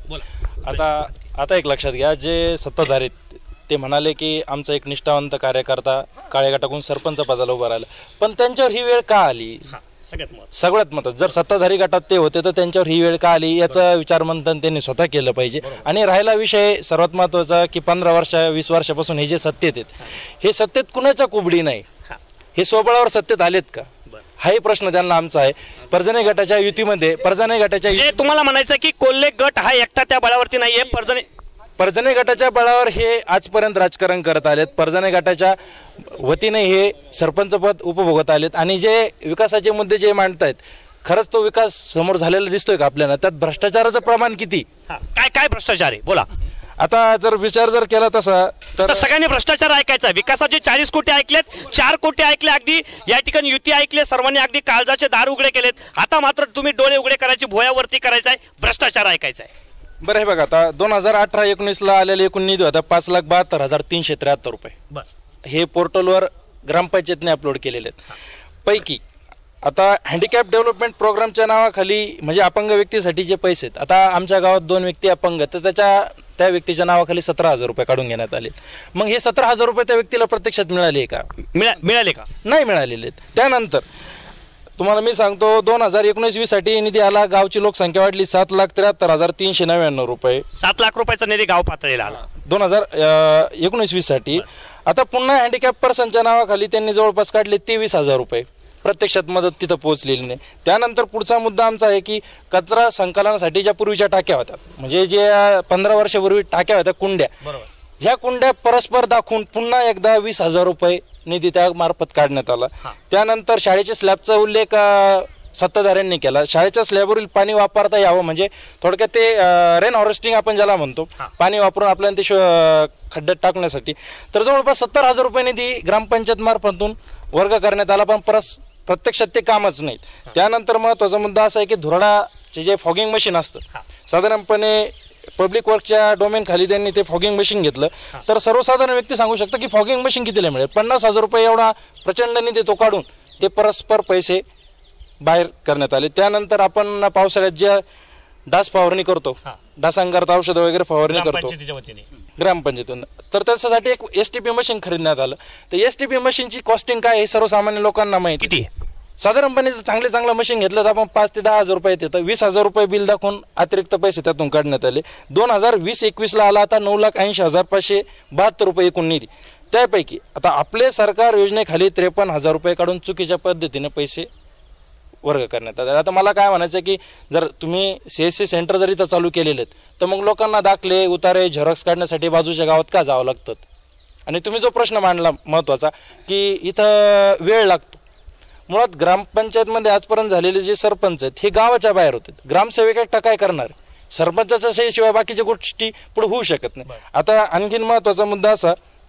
आता आता एक लक्षात घ्या, जे सत्ताधारी ते म्हणाले की आमचा एक निष्ठावंत कार्यकर्ता काळे गटाकडून सरपंच पदाला उभा राहिला, पण त्यांच्यावर ही वेळ का आली? सगळ्यात महत्त्वाचं. सगळ्यात महत्त्वाचं, जर सत्ताधारी गटात ते होते तर त्यांच्यावर ही वेळ का आली याचं विचारमंथन त्यांनी स्वतः केलं पाहिजे. आणि राहिला विषय सर्वात महत्त्वाचा की पंधरा वर्ष वीस वर्षापासून हे जे सत्तेत आहेत, हे सत्तेत कुणाच्या कुबडी नाही, हे स्वबळावर सत्तेत आलेत का, हाही प्रश्न त्यांना आमचा आहे. परजणे गटाच्या युतीमध्ये परजणे गटाच्या म्हणजे तुम्हाला म्हणायचं की कोल्हे गट हा एकटा त्या बळावरती नाहीये, परजणे परजणे गटाच्या बळावर हे आजपर्यंत राजकारण करत आलेत. परजणे गटाच्या वतीने हे सरपंच पद उपभोगत आलेत. आणि जे विकासाचे मुद्दे जे मांडतायत, खरंच तो विकास समोर झालेला दिसतोय का आपल्याला? त्यात भ्रष्टाचाराचं प्रमाण किती? काय काय भ्रष्टाचार आहे बोला. आता जर विचार जर केला तसा तर तर सगळ्यांनी भ्रष्टाचार ऐकायचा. विकासाचे चाळीस कोटी ऐकलेत, चार कोटी ऐकले, अगदी या ठिकाणी युती ऐकले, सर्वांनी अगदी काळजाचे दार उघडे केलेत. आता मात्र तुम्ही डोळे उघडे करायची भोयावरती करायचा आहे, भ्रष्टाचार ऐकायचा आहे. बरं हे बघा, आता दोन हजार अठरा एकोणीसला आलेले एकूण निधी होता पाच लाख बहात्तर हजार तीनशे त्र्याहत्तर रुपये. हे पोर्टलवर ग्रामपंचायतने अपलोड केलेले आहेत. पैकी आता हँडिकॅप डेव्हलपमेंट प्रोग्रामच्या नावाखाली म्हणजे अपंग व्यक्तीसाठी जे पैसे आहेत, आता आमच्या गावात दोन व्यक्ती अपंग, तर त्याच्या त्या व्यक्तीच्या नावाखाली सतरा हजार रुपये काढून घेण्यात आले. मग हे सतरा हजार रुपये त्या व्यक्तीला प्रत्यक्षात मिळाले का? मिळा मिळाले का? नाही मिळालेले आहेत. त्यानंतर तुम्हाला मी सांगतो, दोन हजार एकोणीस वीस साठी निधी आला, गावची लोकसंख्या वाढली, सात लाख त्र्याहत्तर हजार तीनशे नव्याण्णव रुपये. सात लाख रुपयाचा निधी गाव पातळीला आला दोन हजार एकोणीस वीस साठी. आता पुन्हा हँडिकॅप पर्सनच्या नावाखाली त्यांनी जवळपास काढले तेवीस हजार रुपये, प्रत्यक्षात मदत तिथं पोहोचलेली नाही. त्यानंतर पुढचा मुद्दा आमचा आहे की कचरा संकलनासाठी ज्या पूर्वीच्या टाक्या होत्या, म्हणजे जे पंधरा वर्षापूर्वी टाक्या होत्या कुंड्या, ह्या कुंड्या परस्पर दाखवून पुन्हा एकदा वीस हजार रुपये निधी त्या मार्फत काढण्यात आला. त्यानंतर शाळेच्या स्लॅबचा उल्लेख सत्ताधाऱ्यांनी केला. शाळेच्या स्लॅबवरील पाणी वापरता यावं, म्हणजे थोडक्यात ते रेन हार्वेस्टिंग आपण ज्याला म्हणतो, पाणी वापरून आपल्याला ते खड्ड्यात टाकण्यासाठी. तर जवळपास सत्तर हजार रुपये निधी ग्रामपंचायत मार्फतून वर्ग करण्यात आला, पण परस प्रत्यक्षात ते कामच नाहीत. त्यानंतर महत्त्वाचा मुद्दा असा आहे की धुराडाचे जे फॉगिंग मशीन असतं, साधारणपणे पब्लिक वर्कच्या डोमेन खाली त्यांनी ते फॉगिंग मशीन घेतलं, तर सर्वसाधारण व्यक्ती सांगू शकतं की फॉगिंग मशीन कितीला मिळेल? पन्नास हजार रुपये एवढा प्रचंड निधी तो काढून ते परस्पर पैसे बाहेर करण्यात आले. त्यानंतर आपण पावसाळ्यात ज्या डास फवारणी करतो, डासांकरता औषधं वगैरे फवारणी करतो ग्रामपंचायतीतून, तर त्याच्यासाठी एक एस टी पी मशीन खरेदण्यात आलं. तर एस टी पी मशीनची कॉस्टिंग काय हे सर्वसामान्य लोकांना माहिती किती? साधारणपणे चांगले चांगलं मशीन घेतलं तर आपण पाच ते दहा हजार रुपये येते, तर वीस हजार रुपये बिल दाखवून अतिरिक्त पैसे त्यातून काढण्यात आले. दोन हजार वीस एकवीसला आला आता नऊ लाख ऐंशी हजार पाचशे बहात्तर रुपये एकूण निधी. त्यापैकी आता आपले सरकार योजनेखाली त्रेपन्न हजार रुपये काढून चुकीच्या पद्धतीने पैसे वर्ग करण्यात आले. आता मला काय म्हणायचं की जर तुम्ही सी एस सी सेंटर जर इथं चालू केलेले आहेत, तर मग लोकांना दाखले उतारे झेरॉक्स काढण्यासाठी बाजूच्या गावात का जावं लागतं? आणि तुम्ही जो प्रश्न मांडला महत्त्वाचा की इथं वेळ लागतो, मुळात ग्रामपंचायतमध्ये आजपर्यंत झालेले जे सरपंच आहेत हे गावाच्या बाहेर होते. ग्रामसेवक एकटा काय करणार? सरपंचाच्या सहीशिवाय बाकीच्या गोष्टी पुढे होऊ शकत नाही. आता आणखीन महत्त्वाचा मुद्दा असा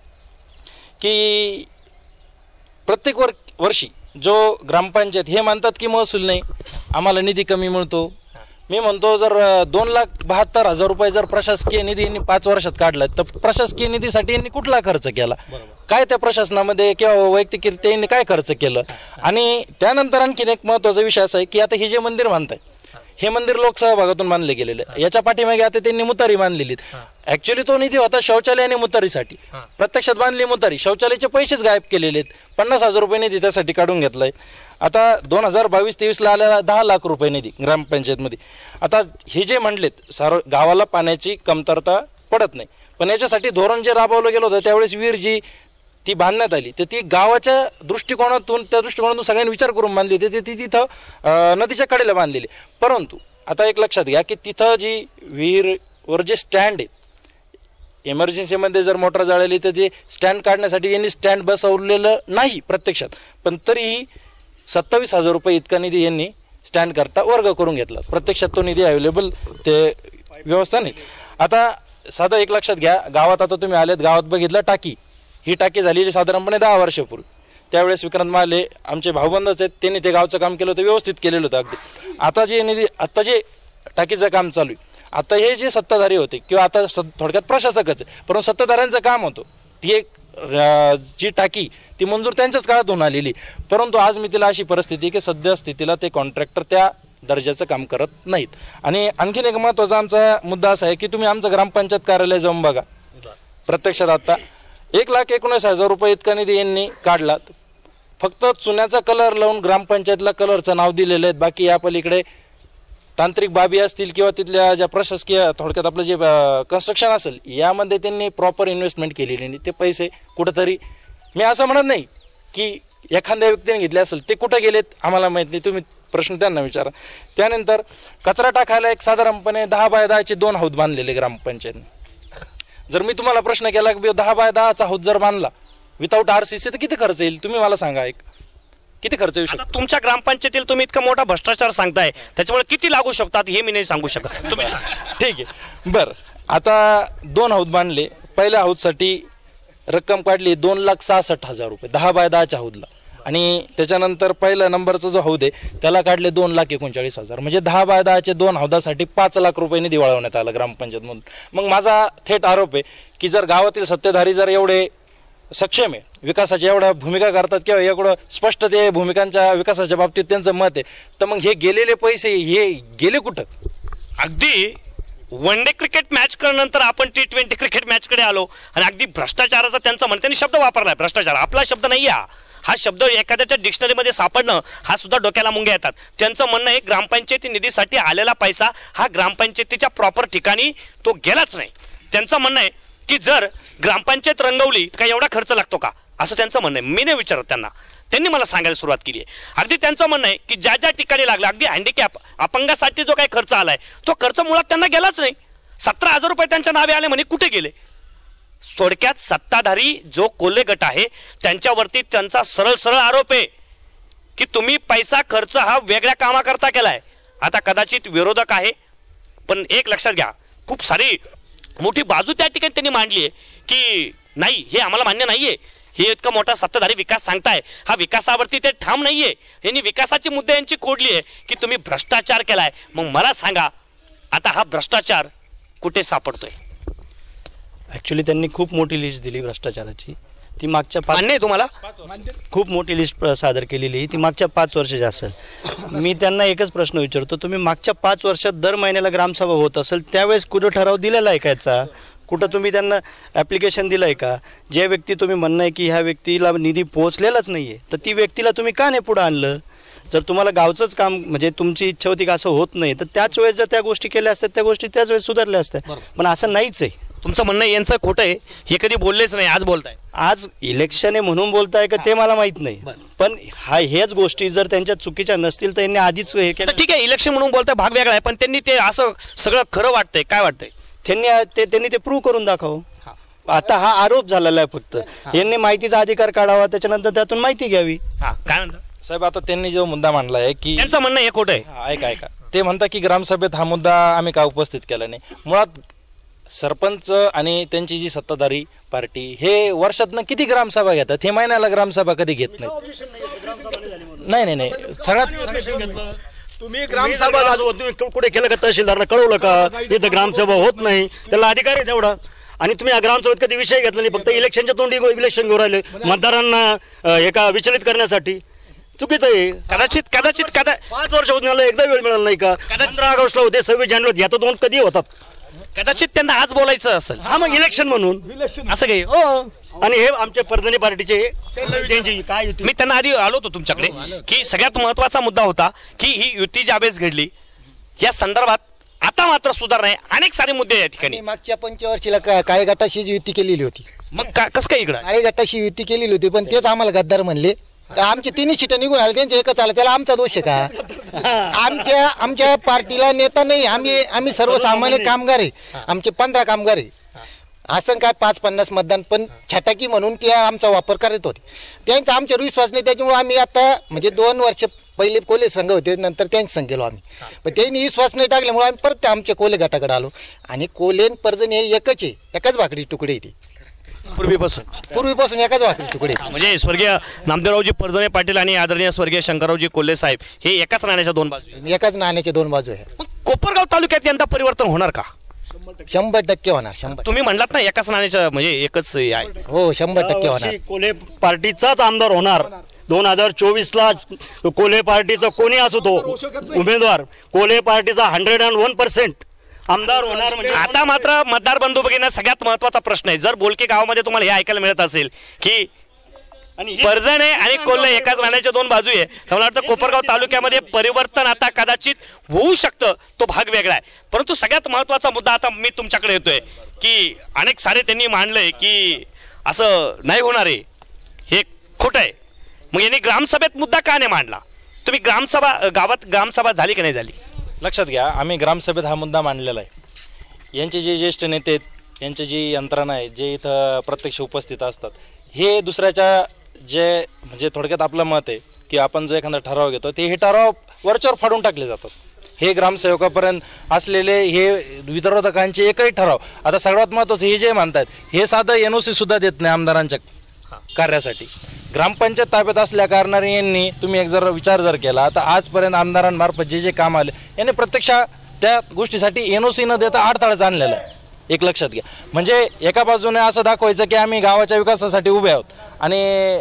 की प्रत्येक वर वर्षी जो ग्रामपंचायत हे मानतात की महसूल नाही, आम्हाला निधी कमी मिळतो. मी म्हणतो जर दोन लाख बहात्तर हजार रुपये जर प्रशासकीय निधी यांनी पाच वर्षात काढला, तर प्रशासकीय निधीसाठी यांनी कुठला खर्च केला? काय त्या प्रशासनामध्ये किंवा वैयक्तिक त्यांनी काय खर्च केलं? आणि त्यानंतर आणखीन एक महत्त्वाचा विषय असा आहे की आता हे जे मंदिर बांधताय, हे मंदिर लोकसहभागातून बांधले गेलेले. याच्या पाठीमागे आता त्यांनी मुतारी बांधलेली. ऍक्च्युली तो निधी होता शौचालय आणि मुतारीसाठी, प्रत्यक्षात बांधली मुतारी, शौचालयाचे पैसेच गायब केलेले आहेत. पन्नास हजार रुपये निधी त्यासाठी काढून घेतलाय. आता दोन हजार बावीस तेवीसला आलेला दहा लाख रुपये निधी ग्रामपंचायतमध्ये. आता हे जे म्हणलेत सार्व गावाला पाण्याची कमतरता पडत नाही, पण याच्यासाठी धोरण जे राबवलं गेलं होतं त्यावेळेस विहीर जी ती बांधण्यात आली, तर ती गावाच्या दृष्टिकोनातून त्या दृष्टिकोनातून सगळ्यांनी विचार करून बांधली होती. ती तिथं नदीच्या कडेला बांधलेली. परंतु आता एक लक्षात घ्या की तिथं जी विहीरवर जे स्टँड आहे, इमर्जन्सीमध्ये जर मोटर जळाली तर जे स्टँड काढण्यासाठी यांनी स्टँड बसवलेलं नाही प्रत्यक्षात, पण तरीही सत्तावीस हजार रुपये इतका निधी यांनी स्टँड करता वर्ग करून घेतला. प्रत्यक्षात तो निधी अवेलेबल ते व्यवस्था नाही. आता साधं एक लक्षात घ्या, गावात आता तुम्ही आलेत, गावात बघितलं टाकी, ही टाकी झालेली साधारणपणे दहा वर्षापूर्वी. त्यावेळेस विक्रांत माले आमचे भाऊबंदच आहेत, त्यांनी ते गावचं काम केलं होतं, व्यवस्थित केलेलं होतं अगदी. आता जे निधी आता जे टाकीचं काम चालू आहे, आता हे जे सत्ताधारी होते किंवा आता स थोडक्यात प्रशासकच आहे, परंतु सत्ताधाऱ्यांचं काम होतं ती एक जी टाकी ती मंजूर त्यांच्याच काळात होऊन आलेली. परंतु आज मी तिला अशी परिस्थिती की सध्या स्थितीला ते कॉन्ट्रॅक्टर त्या दर्जाचं काम करत नाहीत. आणि आणखीन एक महत्त्वाचा आमचा मुद्दा असा आहे की तुम्ही आमचं ग्रामपंचायत कार्यालय जाऊन बघा. प्रत्यक्षात आता एक लाख एकोणीस हजार रुपये इतका निधी यांनी काढला. फक्त चुन्याचा कलर लावून ग्रामपंचायतला कलरचं नाव दिलेलं आहे. बाकी या पलीकडे तांत्रिक बाबी असतील किंवा तिथल्या ज्या प्रशासकीय थोडक्यात आपलं जे कन्स्ट्रक्शन असेल यामध्ये त्यांनी प्रॉपर इन्व्हेस्टमेंट केलेली नाही. ते पैसे कुठंतरी, मी असं म्हणत नाही की एखाद्या व्यक्तीने घेतले असेल, ते कुठं गेलेत आम्हाला माहीत नाही, तुम्ही प्रश्न त्यांना विचारा. त्यानंतर कचरा टाकायला एक साधारणपणे दहा बाय दहाचे दोन हौद बांधलेले ग्रामपंचायतने. जर मी तुम्हाला प्रश्न केला की दहा बाय दहाचा हौद जर बांधला विदाऊट आर सी सी तर किती खर्च येईल, तुम्ही मला सांगा. एक किती खर्च येऊ शकतो? तुमच्या ग्रामपंचायतीला तुम्ही इतका मोठा भ्रष्टाचार सांगताय, त्याच्यामुळे किती लागू शकतात हे मी नाही सांगू शकत, तुम्ही ठीक आहे. बरं, आता दोन हौद बांधले. पहिल्या हौदसाठी रक्कम काढली दोन लाख सहासष्ट हजार रुपये दहा बाय दहाच्या हौदला. आणि त्याच्यानंतर पहिल्या नंबरचा जो हौद आहे त्याला काढले दोन लाख एकोणचाळीस हजार म्हणजे दहा बाय दहाचे दोन हौदासाठी पाच लाख रुपये निधी वळवण्यात आला ग्रामपंचायतमधून. मग माझा थेट आरोप आहे की जर गावातील सत्तेधारी जर एवढे सक्षम आहे, विकासाच्या एवढ्या भूमिका करतात किंवा एवढं स्पष्ट ते भूमिकांच्या विकासाच्या बाबतीत त्यांचं मत आहे, तर मग हे गेलेले पैसे हे गेले कुठं? अगदी वन डे क्रिकेट मॅच नंतर आपण टी ट्वेंटी क्रिकेट मॅचकडे आलो आणि अगदी भ्रष्टाचाराचा त्यांचं म्हणणं, त्यांनी शब्द वापरलाय भ्रष्टाचार. आपला शब्द नाही हा. हा शब्द एखाद्याच्या डिक्शनरीमध्ये सापडणं हा सुद्धा डोक्याला मुंग्या येतात. त्यांचं म्हणणं आहे ग्रामपंचायती निधीसाठी आलेला पैसा हा ग्रामपंचायतीच्या प्रॉपर ठिकाणी तो गेलाच नाही. त्यांचं म्हणणं आहे की जर ग्रामपंचायत रंगवली तर काय एवढा खर्च लागतो का, असं त्यांचं म्हणणं आहे. मी नाही विचारत त्यांना, त्यांनी मला सांगायला सुरुवात केली आहे. अगदी त्यांचं म्हणणं आहे की ज्या ज्या ठिकाणी लागला, अगदी हँडिकॅप अपंगासाठी जो काही खर्च आलाय तो खर्च मुळात त्यांना गेलाच नाही. सतरा हजार रुपये त्यांच्या नावे आले म्हणे, कुठे गेले? थोडक्यात सत्ताधारी जो कोल्हे गट आहे त्यांच्यावरती त्यांचा सरळ सरळ आरोप आहे की तुम्ही पैसा खर्च हा वेगळ्या कामाकरता केलाय. आता कदाचित विरोधक आहे, पण एक लक्षात घ्या, खूप सारी मोठी बाजू त्या ठिकाणी त्यांनी मांडली आहे की नाही हे आम्हाला मान्य नाहीये, हे इतका मोठा सत्ताधारी विकास सांगताय, हा विकासावरती ते ठाम नाहीये. यांनी विकासाचे मुद्दे यांची कोडली आहे की तुम्ही भ्रष्टाचार केलाय. मग मला सांगा आता हा भ्रष्टाचार कुठे सापडतोय? ॲक्च्युली त्यांनी खूप मोठी लिस्ट दिली भ्रष्टाचाराची. ती मागच्या पाच मान्य आहे तुम्हाला? खूप मोठी लिस्ट सादर केलेली, ती मागच्या पाच वर्षाची असेल. मी त्यांना एकच प्रश्न विचारतो, तुम्ही मागच्या पाच वर्षात दर महिन्याला ग्रामसभा होत असेल त्यावेळेस कुठं ठराव दिलेला आहे का याचा? कुठं तुम्ही त्यांना ॲप्लिकेशन दिलं आहे का? जे व्यक्ती तुम्ही म्हणणं आहे की ह्या व्यक्तीला निधी पोहोचलेलाच नाही आहे, तर ती व्यक्तीला तुम्ही का नाही पुढं आणलं? जर तुम्हाला गावचंच काम म्हणजे तुमची इच्छा होती का असं होत नाही, तर त्याच वेळेस जर त्या गोष्टी केल्या असतात त्या गोष्टी त्याच वेळेस सुधारल्या असतात. पण असं नाहीच आहे. तुमचं म्हणणं यांचं खोटं आहे, हे कधी बोललेच नाही, आज बोलताय. आज इलेक्शन आहे म्हणून बोलताय का ते मला माहित नाही, पण हा हेच गोष्टी जर त्यांच्या चुकीच्या नसतील तर यांनी आधीच हे केलं. ठीक आहे, इलेक्शन म्हणून बोलताय भाग वेगळा आहे, पण त्यांनी ते असं सगळं खरं वाटतंय, काय वाटतंय? त्यांनी ते त्यांनी ते प्रूव्ह करून दाखव. आता हा आरोप झालेला आहे, फक्त यांनी माहितीचा अधिकार काढावा, त्याच्यानंतर त्यातून माहिती घ्यावी. हा, काय म्हणता साहेब? आता त्यांनी जो मुद्दा मांडला आहे की त्यांचं म्हणणं हे खोटं आहे. हा, ऐका ऐका ते म्हणतात की ग्रामसभेत हा मुद्दा आम्ही का उपस्थित केला नाही. मुळात सरपंच आणि त्यांची जी सत्ताधारी पार्टी हे वर्षातनं किती ग्रामसभा घेतात, हे महिन्याला ग्रामसभा कधी घेत नाही. नाही नाही नाही सगळ्यात तुम्ही ग्रामसभा तुम्ही कुठे केलं का? तहसीलदारला कळवलं का इथं ग्रामसभा होत नाही? त्याला अधिकार आहे तेवढा. आणि तुम्ही या ग्रामसभेत कधी विषय घेतला नाही, फक्त इलेक्शनच्या तोंडी इलेक्शन घेऊन राहिले मतदारांना एका विचलित करण्यासाठी. चुकीचं आहे. कदाचित कदाचित कदा पाच वर्ष होत मला एकदा वेळ मिळाला नाही का? पंधरा ऑगस्टला होते, सव्वीस जानेवारी यात दोन कधी होतात? कदाचित त्यांना आज बोलायचं असेल. हा, मग इलेक्शन म्हणून असं काही. हो. आणि हे आमच्या परधनी पार्टीचे त्यांची काय युती. मी त्यांना आधी आलो होतो तुमच्याकडे की सगळ्यात महत्वाचा मुद्दा होता की ही युती ज्यावेळेस घडली या संदर्भात आता मात्र सुधारणा आहे, अनेक सारे मुद्दे या ठिकाणी. मागच्या पंचवर्षीला का काळे गटाशी युती केलेली होती. मग का कसं काय इकडं? काळे गटाशी युती केलेली होती, पण तेच आम्हाला गद्दार म्हणले. तर आमचे तिन्ही सीटं निघून आले, त्यांचे एकच आलं, त्याला आमचा दोष आहे का? आमच्या आमच्या पार्टीला नेता नाही, आम्ही आम्ही सर्वसामान्य कामगार आहे. आमचे पंधरा कामगार आहे. असं काय पाच पन्नास मतदान, पण छटाकी म्हणून ते आमचा वापर करत होते. त्यांचा आमच्यावर विश्वास नाही, त्याच्यामुळे आम्ही आता म्हणजे दोन वर्ष पहिले कोले संघ होते, नंतर त्यांचे संघ गेलो आम्ही. पण त्यांनी विश्वास नाही टाकल्यामुळे आम्ही परत त्या आमच्या कोले गटाकडे आलो. आणि कोले परजणी हे एकच आहे, एकाच भाकरीची तुकडे येते पूर्वीपासून पूर्वीपासून एकाच भाकरीची तुकडे. म्हणजे स्वर्गीय नामदेवरावजी परजणे पाटील आणि आदरणीय स्वर्गीय शंकररावजी कोल्हे साहेब हे एकाच नाण्याच्या दोन बाजू आहेत. एकाच नाण्याच्या दोन बाजू आहे. मग कोपरगाव तालुक्यात यंदा परिवर्तन होणार का? शंभर टक्के होणार. शंभर तुम्ही म्हणलात ना एकाच नाण्याच्या म्हणजे एकच हे आहे. हो शंभर टक्के होणार. यावर्षी कोल्हे पार्टीचाच आमदार होणार. दोन हजार चोवीसला कोल्हे पार्टीचा कोणी असो तो उमेदवार, कोल्हे पार्टीचा हंड्रेड अँड वन पर्सेंट आमदार होणार. म्हणजे आता मात्र मतदार बंधू भगिनींना सगळ्यात महत्वाचा प्रश्न आहे. जर बोलके गावामध्ये तुम्हाला हे ऐकायला मिळत असेल की आणि परजणे आणि कोल्हे एकाच नाण्याच्या दोन बाजू आहे, तर मला वाटतं कोपरगाव तालुक्यामध्ये परिवर्तन आता कदाचित होऊ शकतं, तो भाग वेगळा आहे. परंतु सगळ्यात महत्वाचा मुद्दा आता मी तुमच्याकडे येतोय की अनेक सारे त्यांनी मांडलंय की असं नाही होणार आहे, हे खोटं आहे. मग यांनी ग्रामसभेत मुद्दा का नाही मांडला? तुम्ही ग्रामसभा गावात ग्रामसभा झाली की नाही झाली? लक्षात घ्या, आम्ही ग्रामसभेत हा मुद्दा मांडलेला आहे. यांचे जे ज्येष्ठ नेते आहेत, यांची जी यंत्रणा आहे, जे इथं प्रत्यक्ष उपस्थित असतात, हे दुसऱ्याच्या जे म्हणजे थोडक्यात आपलं मत आहे की आपण जो एखादा ठराव घेतो ते हे ठराव वरच्यावर फाडून टाकले जातात. हे ग्रामसेवकापर्यंत असलेले हे विरोधकांचे एकही ठराव, आता सगळ्यात महत्त्वाचं हे जे म्हणतात हे साधं एन ओ सी सुद्धा देत नाही आमदारांच्या कार्यासाठी. ग्रामपंचायत ताब्यात असल्या कारणाने यांनी, तुम्ही एक जर विचार जर केला तर आजपर्यंत आमदारांमार्फत जे जे काम आले यांनी प्रत्यक्ष त्या गोष्टीसाठी एन ओ सी न देता अडथळाच आणलेला आहे. एक लक्षात घ्या, म्हणजे एका बाजूने असं दाखवायचं की आम्ही गावाच्या विकासासाठी उभे आहोत आणि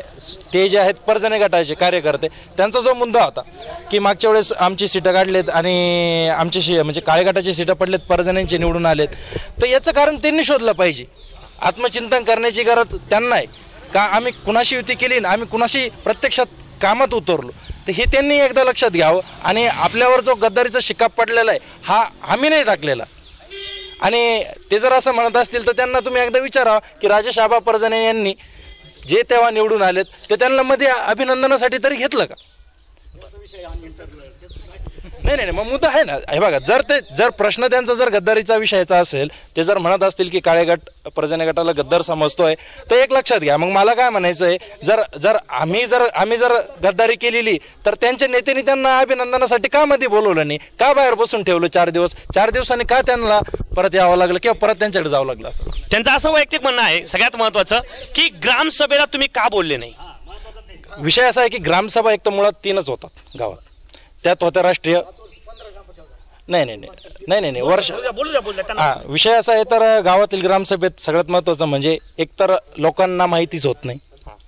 ते जे आहेत परजणे गटाचे कार्यकर्ते, त्यांचा जो मुद्दा होता की मागच्या वेळेस आमची सीटं काढलेत आणि आमचे शि म्हणजे काळे गटाचे सीटं पडलेत, परजण्यांचे निवडून आलेत, तर याचं कारण त्यांनी शोधलं पाहिजे. आत्मचिंतन करण्याची गरज त्यांना आहे का आम्ही कुणाशी युती केली ना आम्ही कुणाशी प्रत्यक्षात कामात उतरलो, तर हे त्यांनी एकदा लक्षात घ्यावं. आणि आपल्यावर जो गद्दारीचा शिक्का पडलेला आहे हा आम्ही नाही टाकलेला. आणि ते जर असं म्हणत असतील तर त्यांना तुम्ही एकदा विचारा की राजेश आबा परजणे यांनी जे तेव्हा निवडून आलेत ते त्यांना मध्ये अभिनंदनासाठी तरी घेतलं का? नाही नाही मग मुद्दा आहे ना. हे बघा, जर ते जर प्रश्न त्यांचा जर गद्दारीचा विषयाचा असेल, ते जर म्हणत असतील की काळे गट परजणे गटाला गद्दार समजतोय, तर एक लक्षात घ्या, मग मला काय म्हणायचं आहे, जर जर आम्ही जर आम्ही जर गद्दारी केलेली तर त्यांच्या नेत्यांनी त्यांना अभिनंदनासाठी का मध्ये बोलवलं नाही, का बाहेर बसून ठेवलं चार दिवस चार दिवसांनी का त्यांना परत यावं लागलं किंवा परत त्यांच्याकडे जावं लागलं? असं त्यांचं असं वैयक्तिक म्हणणं आहे सगळ्यात महत्वाचं की ग्रामसभेला तुम्ही का बोलले नाही. विषय असा आहे की ग्रामसभा एक तर मुळात तीनच होतात गावात, त्यात होत्या राष्ट्रीय नाही नाही नाही नाही नाही वर्ष हा विषय असा आहे. तर गावातील ग्रामसभेत सगळ्यात महत्त्वाचं म्हणजे एकतर लोकांना माहितीच होत नाही,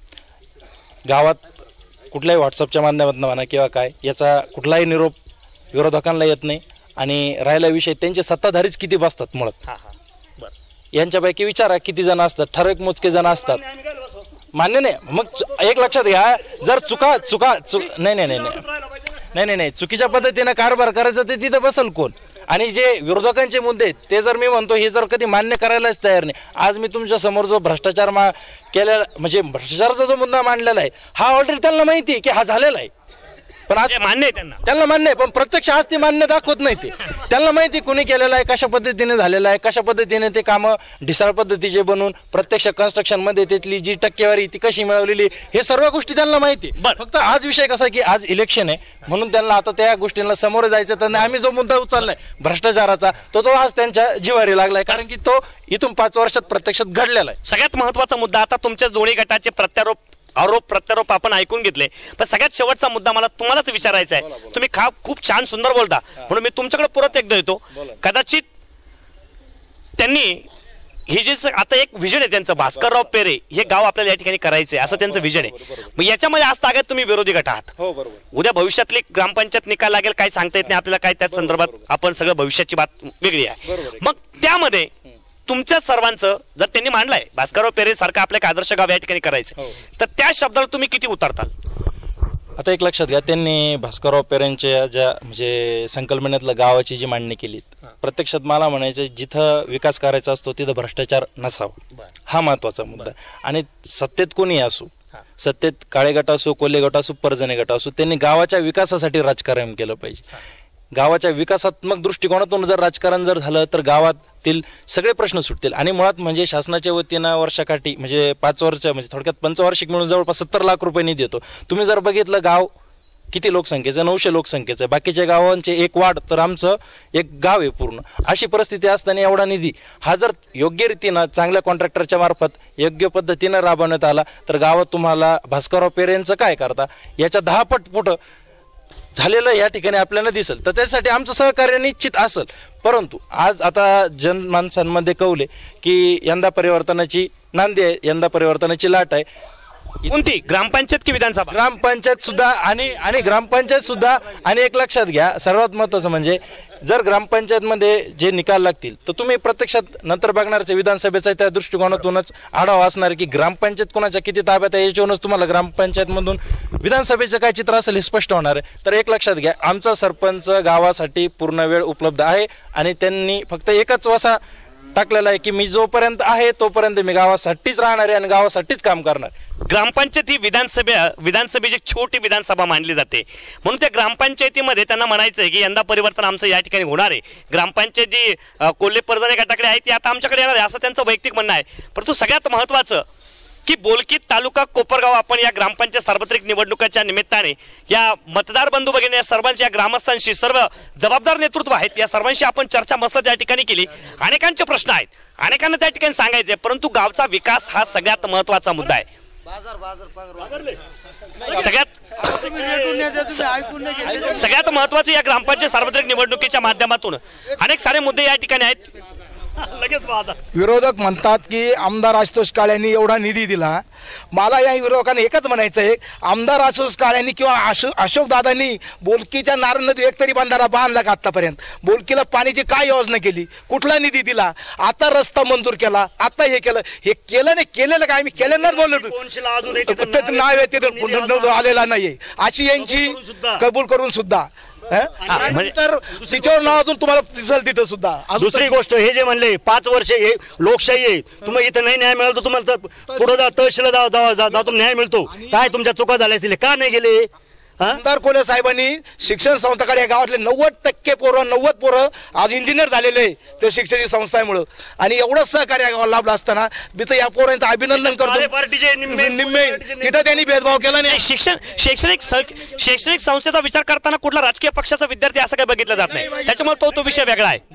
गावात कुठल्याही व्हॉट्सअपच्या माध्यमातून म्हणा किंवा काय याचा कुठलाही निरोप विरोधकांना येत नाही. आणि राहिला विषय त्यांचे सत्ताधारीच किती बसतात मुळात, यांच्यापैकी विचारा किती जण असतात, ठराविक मोजके जण असतात, मान्य नाही. मग एक लक्षात घ्या, जर चुका चुका चुक नाही नाही नाही नाही नाही नाही चुकीच्या पद्धतीनं कारभार करायचं ते तिथं बसल कोण? आणि जे विरोधकांचे मुद्दे आहेत ते जर मी म्हणतो हे जर कधी मान्य करायलाच तयार नाही. आज मी तुमच्या समोर जो भ्रष्टाचार मा केलेला म्हणजे भ्रष्टाचाराचा जो मुद्दा मांडलेला आहे हा ऑलरेडी त्यांना माहिती आहे की हा झालेला आहे, पण आज मान्य आहे त्यांना त्यांना मान्य आहे, पण प्रत्यक्ष आज ते मान्य दाखवत नाही. ते त्यांना माहिती कुणी केलेलं आहे, कशा पद्धतीने झालेलं आहे, कशा पद्धतीने ते कामं ढिसाळ पद्धतीचे बनवून प्रत्यक्ष कन्स्ट्रक्शनमध्ये त्यातली जी टक्केवारी ती कशी मिळवलेली हे सर्व गोष्टी त्यांना माहिती. फक्त आज विषय कसा की आज इलेक्शन आहे म्हणून त्यांना आता त्या गोष्टींना समोर जायचं. तर आम्ही जो मुद्दा उचललाय भ्रष्टाचाराचा तो तो आज त्यांच्या जिव्हारी लागलाय, कारण की तो इथून पाच वर्षात प्रत्यक्षात घडलेला आहे. सगळ्यात महत्वाचा मुद्दा आता तुमच्या दोन्ही गटाचे प्रत्यारोप आरोप प्रत्यारोप आपण ऐकून घेतले, पण सगळ्यात शेवटचा मुद्दा मला तुम्हालाच विचारायचा आहे. तुम्ही खा खूप छान सुंदर बोलता म्हणून मी तुमच्याकडे परत एकदा येतो. कदाचित त्यांनी हे जे आता एक विजन आहे त्यांचं, भास्करराव पेरे हे गाव आपल्याला या ठिकाणी करायचंय असं त्यांचं विजन आहे. मग याच्यामध्ये आज तागायत तुम्ही विरोधी गट आहात. उद्या भविष्यातली ग्रामपंचायत निकाल लागेल काय सांगता येत नाही आपल्याला, काय त्या संदर्भात आपण सगळं भविष्याची बात वेगळी आहे. मग त्यामध्ये तुमच्या सर्वांचं जर त्यांनी मांडलंय भास्करराव पेरे सारखं आपल्या एक आदर्श गाव या ठिकाणी करायचं, तर त्या शब्दाला तुम्ही किती उतरताल? आता एक लक्षात घ्या, त्यांनी भास्करराव पेरेंच्या ज्या म्हणजे संकल्पनेतलं गावाची जी मांडणी केली, प्रत्यक्षात मला म्हणायचं जिथं विकास करायचा असतो तिथं भ्रष्टाचार नसावा, हा महत्वाचा मुद्दा. आणि सत्तेत कोणी असो, सत्तेत काळे गट असो, कोल्हे गट असो, परजणे गट असो, त्यांनी गावाच्या विकासासाठी राजकारण केलं पाहिजे. गावाच्या विकासात्मक दृष्टिकोनातून जर राजकारण जर झालं तर गावातील सगळे प्रश्न सुटतील. आणि मुळात म्हणजे शासनाच्या वतीनं वर्षाकाठी म्हणजे पाच वर्ष म्हणजे थोडक्यात पंचवार्षिक मिळून जवळपास सत्तर लाख रुपये निधी देतो. तुम्ही जर बघितलं गाव किती लोकसंख्येचं नऊशे लोकसंख्येचं आहे, बाकीच्या गावांचे एक वाढ तर आमचं एक गाव आहे पूर्ण. अशी परिस्थिती असताना एवढा निधी हा जर योग्य रीतीनं चांगल्या कॉन्ट्रॅक्टरच्या मार्फत योग्य पद्धतीनं राबवण्यात आला तर गावात तुम्हाला भास्करराव पेरेंचं काय करता याच्या दहा पट पुढं झालेलं या ठिकाणी आपल्याला दिसेल. तर त्यासाठी आमचं सहकार्य निश्चित असेल. परंतु आज आता जनमानसांमध्ये कौले की यंदा परिवर्तनाची नांदी आहे, यंदा परिवर्तनाची लाट आहे. कोणती ग्रामपंचायत की विधानसभा? ग्रामपंचायत सुद्धा आणि आणि ग्रामपंचायत सुद्धा आणि एक लक्षात घ्या सर्वात महत्त्वाचं म्हणजे जर ग्रामपंचायतमध्ये जे निकाल लागतील तर तुम्ही प्रत्यक्षात नंतर बघणारच विधानसभेचा त्या दृष्टिकोनातूनच आढावा असणार की ग्रामपंचायत कोणाच्या किती ताब्यात आहे याच्यावरूनच तुम्हाला ग्रामपंचायतमधून विधानसभेचं काय चित्र असेल हे स्पष्ट होणार आहे. तर एक लक्षात घ्या आमचा सरपंच गावासाठी पूर्ण वेळ उपलब्ध आहे आणि त्यांनी फक्त एकच वसा टाकलेला आहे की मी जोपर्यंत आहे तोपर्यंत मी गावासाठीच राहणार आहे आणि गावासाठीच काम करणार. ग्रामपंचायत ही विधानसभा विधानसभेची छोटी विधानसभा मानली जाते म्हणून त्या ग्रामपंचायतीमध्ये त्यांना म्हणायचं आहे की यंदा परिवर्तन आमचं या ठिकाणी होणार आहे. ग्रामपंचायत जी कोल्हे परजणे गटाकडे आहे ती आता आमच्याकडे येणार आहे असं त्यांचं वैयक्तिक म्हणणं आहे. परंतु सगळ्यात महत्त्वाचं की बोलकी तालुका कोपरगाव आपण या ग्रामपंचायत सार्वत्रिक निवडणुकाच्या निमित्ताने या मतदार बंधू भगिनी या सर्वांची या ग्रामस्थांशी सर्व जबाबदार नेतृत्व आहेत या सर्वांशी आपण चर्चा मस्त त्या ठिकाणी केली. अनेकांचे प्रश्न आहेत, अनेकांना त्या ठिकाणी सांगायचे, परंतु गावचा विकास हा सगळ्यात महत्त्वाचा मुद्दा आहे. सगळ्यात सगळ्यात महत्त्वाचं या ग्रामपंचायत सार्वत्रिक निवडणुकीच्या माध्यमातून अनेक सारे मुद्दे या ठिकाणी आहेत. विरोधक म्हणतात की आमदार आशुतोष काळेंनी एवढा निधी दिला. मला या विरोधकांना एकच म्हणायचं आहे, आमदार आशुतोष काळेंनी किंवा अशो अशोक दादांनी बोलकीच्या नारायण नदी एक तरी बंधारा बांधला का आतापर्यंत? बोलकीला पाण्याची काय योजना केली? कुठला निधी दिला? आता रस्ता मंजूर केला, आता हे केलं, हे केलं नाही केलेलं काय? आम्ही केलेलं बोललो नाव आहे आलेला नाहीये अशी यांची कबूल करून सुद्धा तर तिच्यावर नाव अजून तुम्हाला दिसेल तिथं सुद्धा. दुसरी गोष्ट हे जे म्हणले पाच वर्ष हे लोकशाही आहे, तुम्हाला इथं नाही न्याय मिळाला तर तुम्हाला पुढे जा तहसील जा तुम्ही न्याय मिळतो. काय तुमच्या चुका झाल्या असतील का नाही गेले? आमदार कोल्हे साहेबांनी शिक्षण संस्थाकडे या गावातले नव्वद टक्के पोरं नव्वद पोरं आज इंजिनियर झालेले आहे त्या शैक्षणिक संस्थेमुळे आणि एवढंच सहकार्य या गावाला लाभलं असताना मी तर या पोरांचं अभिनंदन करतो. पार्टीचे निम्मे तिथं त्यांनी भेदभाव केला नाही. शिक्षण शैक्षणिक शैक्षणिक संस्थेचा विचार करताना कुठला राजकीय पक्षाचा विद्यार्थी असं काही बघितलं जात नाही, त्याच्यामुळे तो तो विषय वेगळा आहे.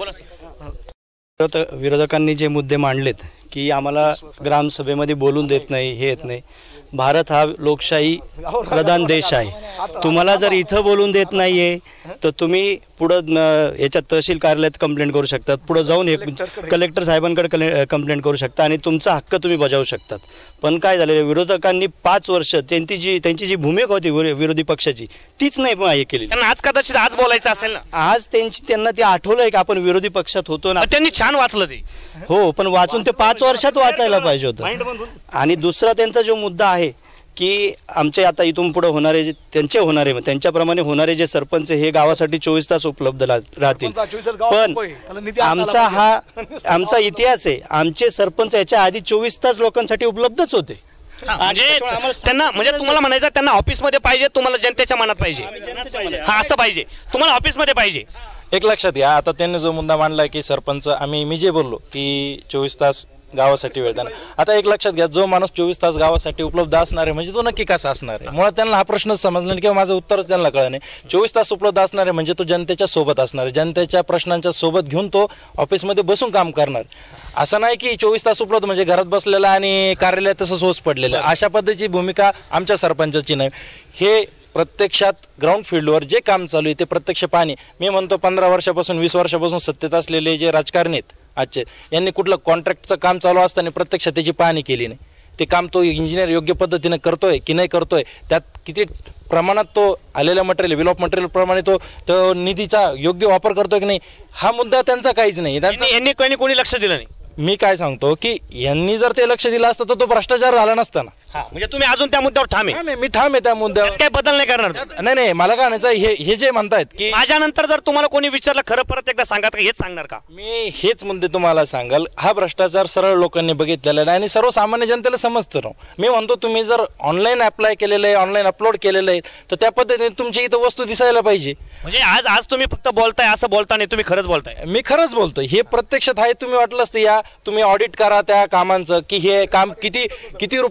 बोला. विरोधकांनी जे मुद्दे मांडलेत की आम्हाला ग्रामसभेमध्ये बोलून देत नाही, हे येत नाही. भारत हा लोकशाही प्रधान देश आहे. तुम्हाला जर इथं बोलून देत नाहीये तर तुम्ही पुढं याच्यात तहसील कार्यालयात कंप्लेंट करू शकतात, पुढं जाऊन हे कलेक्टर साहेबांकडे कंप्लेंट करू शकता आणि तुमचा हक्क तुम्ही बजावू शकतात. पण काय झालेलं विरोधकांनी पाच वर्ष त्यांची जी त्यांची जी भूमिका होती विरोधी पक्षाची तीच नाही हे केली. आज कदाचित आज बोलायचं असेल ना, आज त्यांची त्यांना ते आठवलंय की आपण विरोधी पक्षात होतो ना. त्यांनी छान वाचलं ते. हो, पण वाचून ते पाच वर्षात वाचायला पाहिजे होतं. आणि दुसरा त्यांचा जो मुद्दा आहे की आमचे आता इथून पुढे होणारे जे त्यांचे होणारे त्यांच्याप्रमाणे होणारे जे सरपंच हे गावासाठी चोवीस तास उपलब्ध राहतील. पण आमचा हा आमचा इतिहास आहे, आमचे सरपंच याच्या आधी चोवीस तास लोकांसाठी उपलब्धच होते. म्हणजे त्यांना म्हणजे तुम्हाला म्हणायचं त्यांना ऑफिसमध्ये पाहिजे, तुम्हाला जनतेच्या मनात पाहिजे. हा असं पाहिजे, तुम्हाला ऑफिसमध्ये पाहिजे. एक लक्षात घ्या आता त्यांनी जो मुद्दा मांडला की सरपंच आम्ही मी जे बोललो की चोवीस तास गावासाठी वेळ देणार. आता एक लक्षात घ्या जो माणूस चोवीस तास गावासाठी उपलब्ध असणार आहे म्हणजे तो नक्की कसा असणार आहे? मुळात त्यांना हा प्रश्नच समजला नाही किंवा माझं उत्तरच त्यांना कळलं नाही. चोवीस तास उपलब्ध असणार आहे म्हणजे तो जनतेच्या सोबत असणार आहे, जनतेच्या प्रश्नांच्या सोबत घेऊन तो ऑफिसमध्ये बसून काम करणार. असं नाही की चोवीस तास उपलब्ध म्हणजे घरात बसलेला आणि कार्यालयात तसंच होस पडलेलं. अशा पद्धतीची भूमिका आमच्या सरपंचाची नाही. हे प्रत्यक्षात ग्राउंड फील्डवर जे काम चालू आहे ते प्रत्यक्ष पाणी मी म्हणतो पंधरा वर्षापासून वीस वर्षापासून सत्तेत असलेले जे राजकारणी आहेत आजचे यांनी कुठलं कॉन्ट्रॅक्टचं काम चालू असताना प्रत्यक्षात त्याची पाहणी केली नाही. ते काम तो इंजिनियर योग्य पद्धतीने करतोय की नाही करतोय, त्यात किती प्रमाणात तो आलेल्या मटेरियल बिल ऑफ मटेरियल प्रमाणे तो तो निधीचा योग्य वापर करतोय की नाही हा मुद्दा त्यांचा काहीच नाही. यांनी कोणी कोणी लक्ष दिलं नाही. मी काय सांगतो की यांनी जर ते लक्ष दिलं असतं तर तो भ्रष्टाचार झाला नसता ना. म्हणजे तुम्ही अजून त्या मुद्द्यावर ठाम आहे? मी ठाम आहे त्या मुद्द्यावर, काही बदल नाही करणार. नाही नाही मला काय म्हणायचं हे हे जे म्हणतायत की माझ्यानंतर जर तुम्हाला कोणी विचारलं खरं परत एकदा सांगा का हेच सांगणार का? मी हेच मुद्दे तुम्हाला सांगाल. हा भ्रष्टाचार सरळ लोकांनी बघितलेला आहे आणि सर्वसामान्य जनतेला समजतं ना. मी म्हणतो तुम्ही जर ऑनलाईन अप्लाय केलेलं आहे ऑनलाईन अपलोड केलेलं आहे तर त्या पद्धतीने तुमची इथं वस्तू दिसायला पाहिजे. म्हणजे आज आज तुम्ही फक्त बोलताय असं बोलता नाही, तुम्ही खरंच बोलताय. मी खरंच बोलतोय. हे प्रत्यक्षात आहे. तुम्ही वाटलं असतं या तुम्ही ऑडिट करा त्या कामांचं की हे काम किती किती रुपयात होऊ शकतं.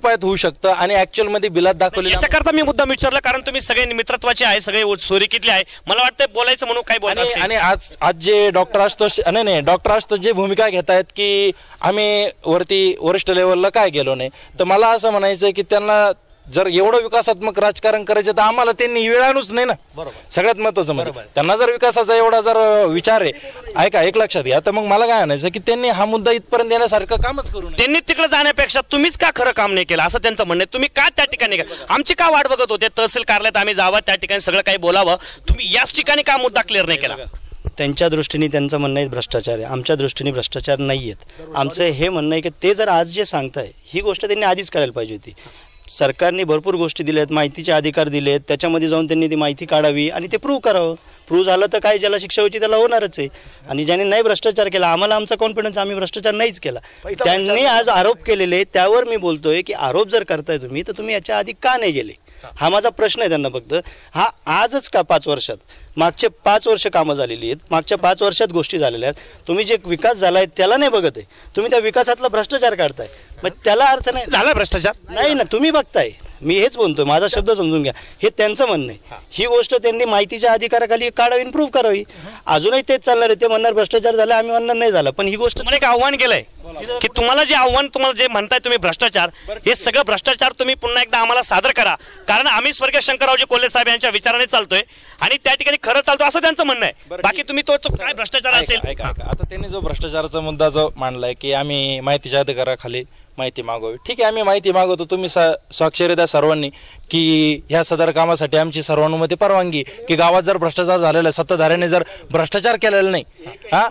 शकतं आणि ऍक्च्युअल मध्ये बिलात दाखवले. याच्याकरता मी मुद्दा विचारला कारण तुम्ही सगळे मित्रत्वाचे आहे, सगळे सोयरीकीतले आहे. मला वाटतं बोलायचं म्हणून काय बोलत आणि आणि आज आज जे डॉक्टर आशुतोष नाही नाही डॉक्टर आशुतोष जे भूमिका घेत आहेत की आम्ही वरती वरिष्ठ लेवलला काय गेलो नाही, तर मला असं म्हणायचं की त्यांना जर एवढं विकासात्मक राजकारण करायचं तर आम्हाला त्यांनी वेळ आणूच नाही ना. सगळ्यात महत्वाचं म्हणजे त्यांना जर विकासाचा एवढा जर विचार आहे ऐका एक लक्षात घ्या, तर मग मला काय म्हणायचं की त्यांनी हा मुद्दा इथपर्यंत येण्यासारखं कामच करू नये. त्यांनी तिकडे जाण्यापेक्षा तुम्हीच का खरं काम नाही केलं असं त्यांचं म्हणणं आहे. तुम्ही का त्या ठिकाणी गेला, आमची का वाट बघत होते तहसील कार्यालयात आम्ही जावं, त्या ठिकाणी सगळं काही बोलावं, तुम्ही याच ठिकाणी का मुद्दा क्लिअर नाही केला? त्यांच्या दृष्टीने त्यांचं म्हणणं आहे भ्रष्टाचार आहे, आमच्या दृष्टीने भ्रष्टाचार नाही आहेत. आमचं हे म्हणणं आहे की ते जर आज जे सांगताय ही गोष्ट त्यांनी आधीच करायला पाहिजे होती. सरकारने भरपूर गोष्टी दिल्या आहेत, माहितीचे अधिकार दिले आहेत, त्याच्यामध्ये जाऊन त्यांनी ती माहिती काढावी आणि ते प्रूव्ह करावं. प्रूव्ह झालं तर काय, ज्याला शिक्षा होती त्याला होणारच आहे. आणि ज्याने नाही भ्रष्टाचार केला, आम्हाला आमचा कॉन्फिडन्स आम्ही भ्रष्टाचार नाहीच केला. त्यांनी आज आरोप केलेले त्यावर मी बोलतोय की आरोप जर करताय तुम्ही तर तुम्ही याच्या आधी का नाही गेले, हा माझा प्रश्न आहे त्यांना. फक्त हा आजच का पाच वर्षात, मागचे पाच वर्ष कामं झालेली आहेत, मागच्या पाच वर्षात गोष्टी झालेल्या आहेत. तुम्ही जे विकास झाला आहे त्याला नाही बघत आहे, तुम्ही त्या विकासातला भ्रष्टाचार काढताय, मग त्याला अर्थ नाही. झाला भ्रष्टाचार नाही ना, तुम्ही बघताय, मी हेच बोलतोय, माझा शब्द समजून घ्या. हे त्यांचं म्हणणं आहे. ही गोष्ट त्यांनी माहितीच्या अधिकाराखाली काढावी, प्रूव्ह करावी. अजूनही तेच चालणार आहे. ते म्हणणार भ्रष्टाचार झाला, आम्ही म्हणणार नाही झाला, पण ही गोष्ट तुम्हाला एक आव्हान केलंय की तुम्हाला जे आव्हान तुम्हाला जे म्हणताय तुम्ही भ्रष्टाचार, हे सगळं भ्रष्टाचार तुम्ही पुन्हा एकदा आम्हाला सादर करा, कारण आम्ही स्वर्गीय शंकररावजी कोल्हे साहेब यांच्या विचाराने चालतोय आणि त्या ठिकाणी खरं चालतो असं त्यांचं म्हणणं आहे. बाकी तुम्ही तो तो काय भ्रष्टाचार असेल. आता त्यांनी जो भ्रष्टाचाराचा मुद्दा जो मांडलाय की आम्ही माहितीच्या अधिकाराखाली माहिती मागवावी, ठीक आहे, आम्ही माहिती मागवतो. तुम्ही स्वाक्षरी द्या सर्वांनी की ह्या सदर कामासाठी आमची सर्वानुमते परवानगी, की गावात जर भ्रष्टाचार झालेला आहे, सत्ताधाऱ्याने जर भ्रष्टाचार केलेला नाही, हा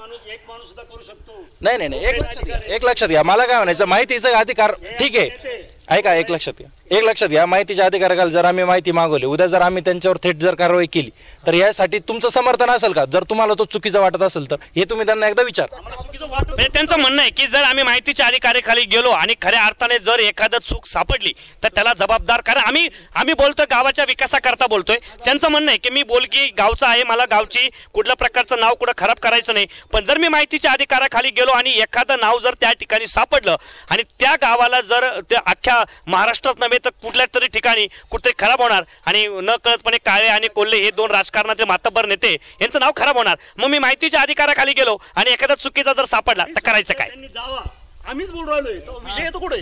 नाही नाही नाही एक लक्षात घ्या, एक लक्षात घ्या, मला काय म्हणायचं, माहितीचा अधिकार ठीक आहे, ऐका एक लक्षात घ्या, एक लक्षात घ्या, माहितीच्या अधिकाराखाली जर आम्ही माहिती मागवली, उद्या जर आम्ही त्यांच्यावर थेट जर कारवाई केली तर यासाठी तुमचं समर्थन असेल का? जर तुम्हाला तो चुकीचा वाटत असेल तर हे तुम्ही त्यांना एकदा विचार. म्हणजे त्यांचं म्हणणं आहे की जर आम्ही माहितीच्या अधिकाराखाली गेलो आणि खऱ्या अर्थाने जर एखादं चूक सापडली तर त्याला जबाबदार, कारण आम्ही आम्ही बोलतोय गावाच्या विकासाकरता बोलतोय. त्यांचं म्हणणं आहे की मी बोल की गावचा आहे, मला गावची कुठल्या प्रकारचं नाव कुठं खराब करायचं नाही, पण जर मी माहितीच्या अधिकाराखाली गेलो आणि एखादं नाव जर त्या ठिकाणी सापडलं आणि त्या गावाला जर त्या अख्ख्या महाराष्ट्रात नव्हे तर कुठल्या तरी ठिकाणी कुठेतरी खराब होणार आणि न कळतपणे काळे आणि कोल्हे हे दोन राजकारणाचे मातब्बर नेते यांचं नाव खराब होणार. मग मी माहितीच्या अधिकाराखाली गेलो आणि एखादा चुकीचा जर सापडला तर करायचं काय? आम्हीच बोलू राहिलोय, तो विषय येतो कुठे.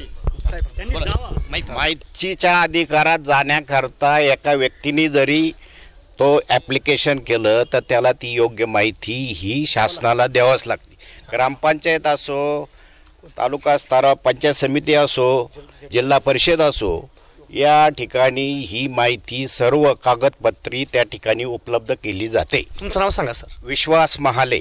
माहितीच्या अधिकारात जाण्याकरता एका व्यक्तीने जरी तो ॲप्लिकेशन केलं तर त्याला ती योग्य माहिती ही शासनाला द्यावंच लागते. ग्रामपंचायत असो, तालुका स्तरावर पंचायत समिती असो, जिल्हा परिषद असो, या ठिकाणी ही माहिती सर्व कागदपत्री त्या ठिकाणी उपलब्ध केली जाते. तुमचं नाव सांगा सर. विश्वास महाले,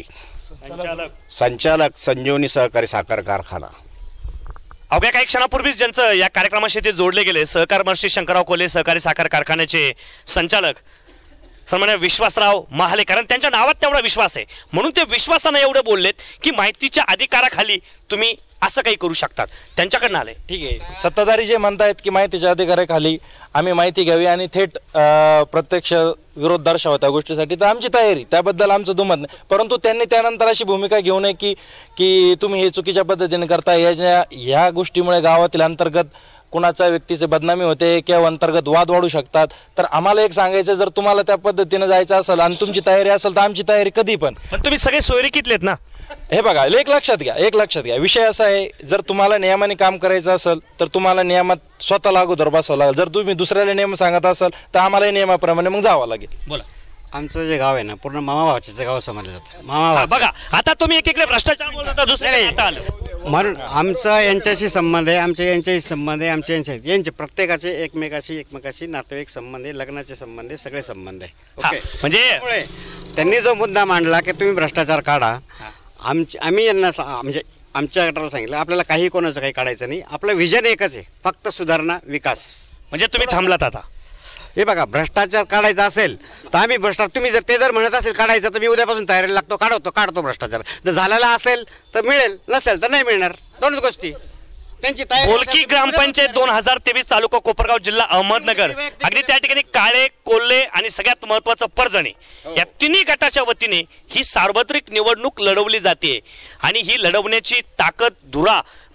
संचालक संजीवनी सहकारी साखर कारखाना. अवघ्या काही क्षणापूर्वीच ज्यांचं या कार्यक्रमाशी ते जोडले गेले, सहकार मंत्री शंकरराव कोल्हे सहकारी साखर कारखान्याचे संचालक सन्मान्य विश्वासराव महाले, कारण त्यांच्या नावात तेवढा विश्वास आहे म्हणून ते विश्वासाने एवढे बोललेत की माहितीच्या अधिकाराखाली तुम्ही असं काही करू शकतात. त्यांच्याकडनं आले. ठीक आहे, सत्ताधारी जे म्हणतायत की माहितीच्या अधिकाराखाली आम्ही माहिती घ्यावी आणि थेट प्रत्यक्ष विरोध दर्शवा त्या गोष्टीसाठी, तर आमची तयारी, त्याबद्दल आमचं दुमत नाही. परंतु त्यांनी त्यानंतर अशी भूमिका घेऊ नये की की तुम्ही हे चुकीच्या पद्धतीने करताय, या ह्या गोष्टीमुळे गावातील अंतर्गत कुणाच्या व्यक्तीचे बदनामी होते किंवा अंतर्गत वाद वाढू शकतात. तर आम्हाला एक सांगायचं, जर तुम्हाला त्या पद्धतीने जायचं असेल आणि तुमची तयारी असेल तर आमची तयारी कधी पण. पण तुम्ही सगळे सोयरीकीतलेत ना. हे बघा, एक लक्षात घ्या, एक लक्षात घ्या, विषय असा आहे, जर तुम्हाला नियमाने काम करायचं असेल तर तुम्हाला नियमात स्वतःला अगोदर बसावं लागेल. जर तुम्ही दुसऱ्याला नियम सांगत असाल तर आम्हाला नियमाप्रमाणे मग जावं लागेल. बोला. आमचं जे गाव आहे ना पूर्ण मामा भावाचे गाव समजलं जातं. मामा हा, भावा बघा आता तुम्ही एक इकडे भ्रष्टाचार बोलता, दुसरे आता आलं. म्हणून आमचा यांच्याशी संबंध आहे, आमच्या यांच्याशी संबंध आहे, आमच्या यांच्या यांचे प्रत्येकाचे एकमेकाशी एकमेकाशी नातेवाईक संबंध आहे, लग्नाचे संबंध आहे, सगळे संबंध आहे. हा, ओके, म्हणजे त्यामुळे त्यांनी जो मुद्दा मांडला की तुम्ही भ्रष्टाचार काढा, आमची आम्ही यांना सा- म्हणजे आमच्या गटाला सांगितलं आपल्याला काही कोणाचं काही काढायचं नाही, आपलं विजन एकच आहे, फक्त सुधारणा विकास. म्हणजे तुम्ही थांबलात आता. हे बघा, भ्रष्टाचार काढायचा असेल तर आम्ही भ्रष्टाचार, तुम्ही जर ते जर म्हणत असेल काढायचं तर मी उद्यापासून तयारीला लागतो, काढवतो काढतो भ्रष्टाचार. जर झालेला असेल तर मिळेल, नसेल तर नाही मिळणार. दोनच गोष्टी त्यांची तयारी. बोलकी ग्रामपंचायत दोन हजार तेवीस तालुका कोपरगाव जिल्हा अहमदनगर, अगदी त्या ठिकाणी काळे कोल्हे आणि सगळ्यात महत्वाचं परजणे या तिन्ही गटाच्या वतीने ही सार्वत्रिक निवडणूक लढवली जाते आणि ही लढवण्याची ताकद धुरा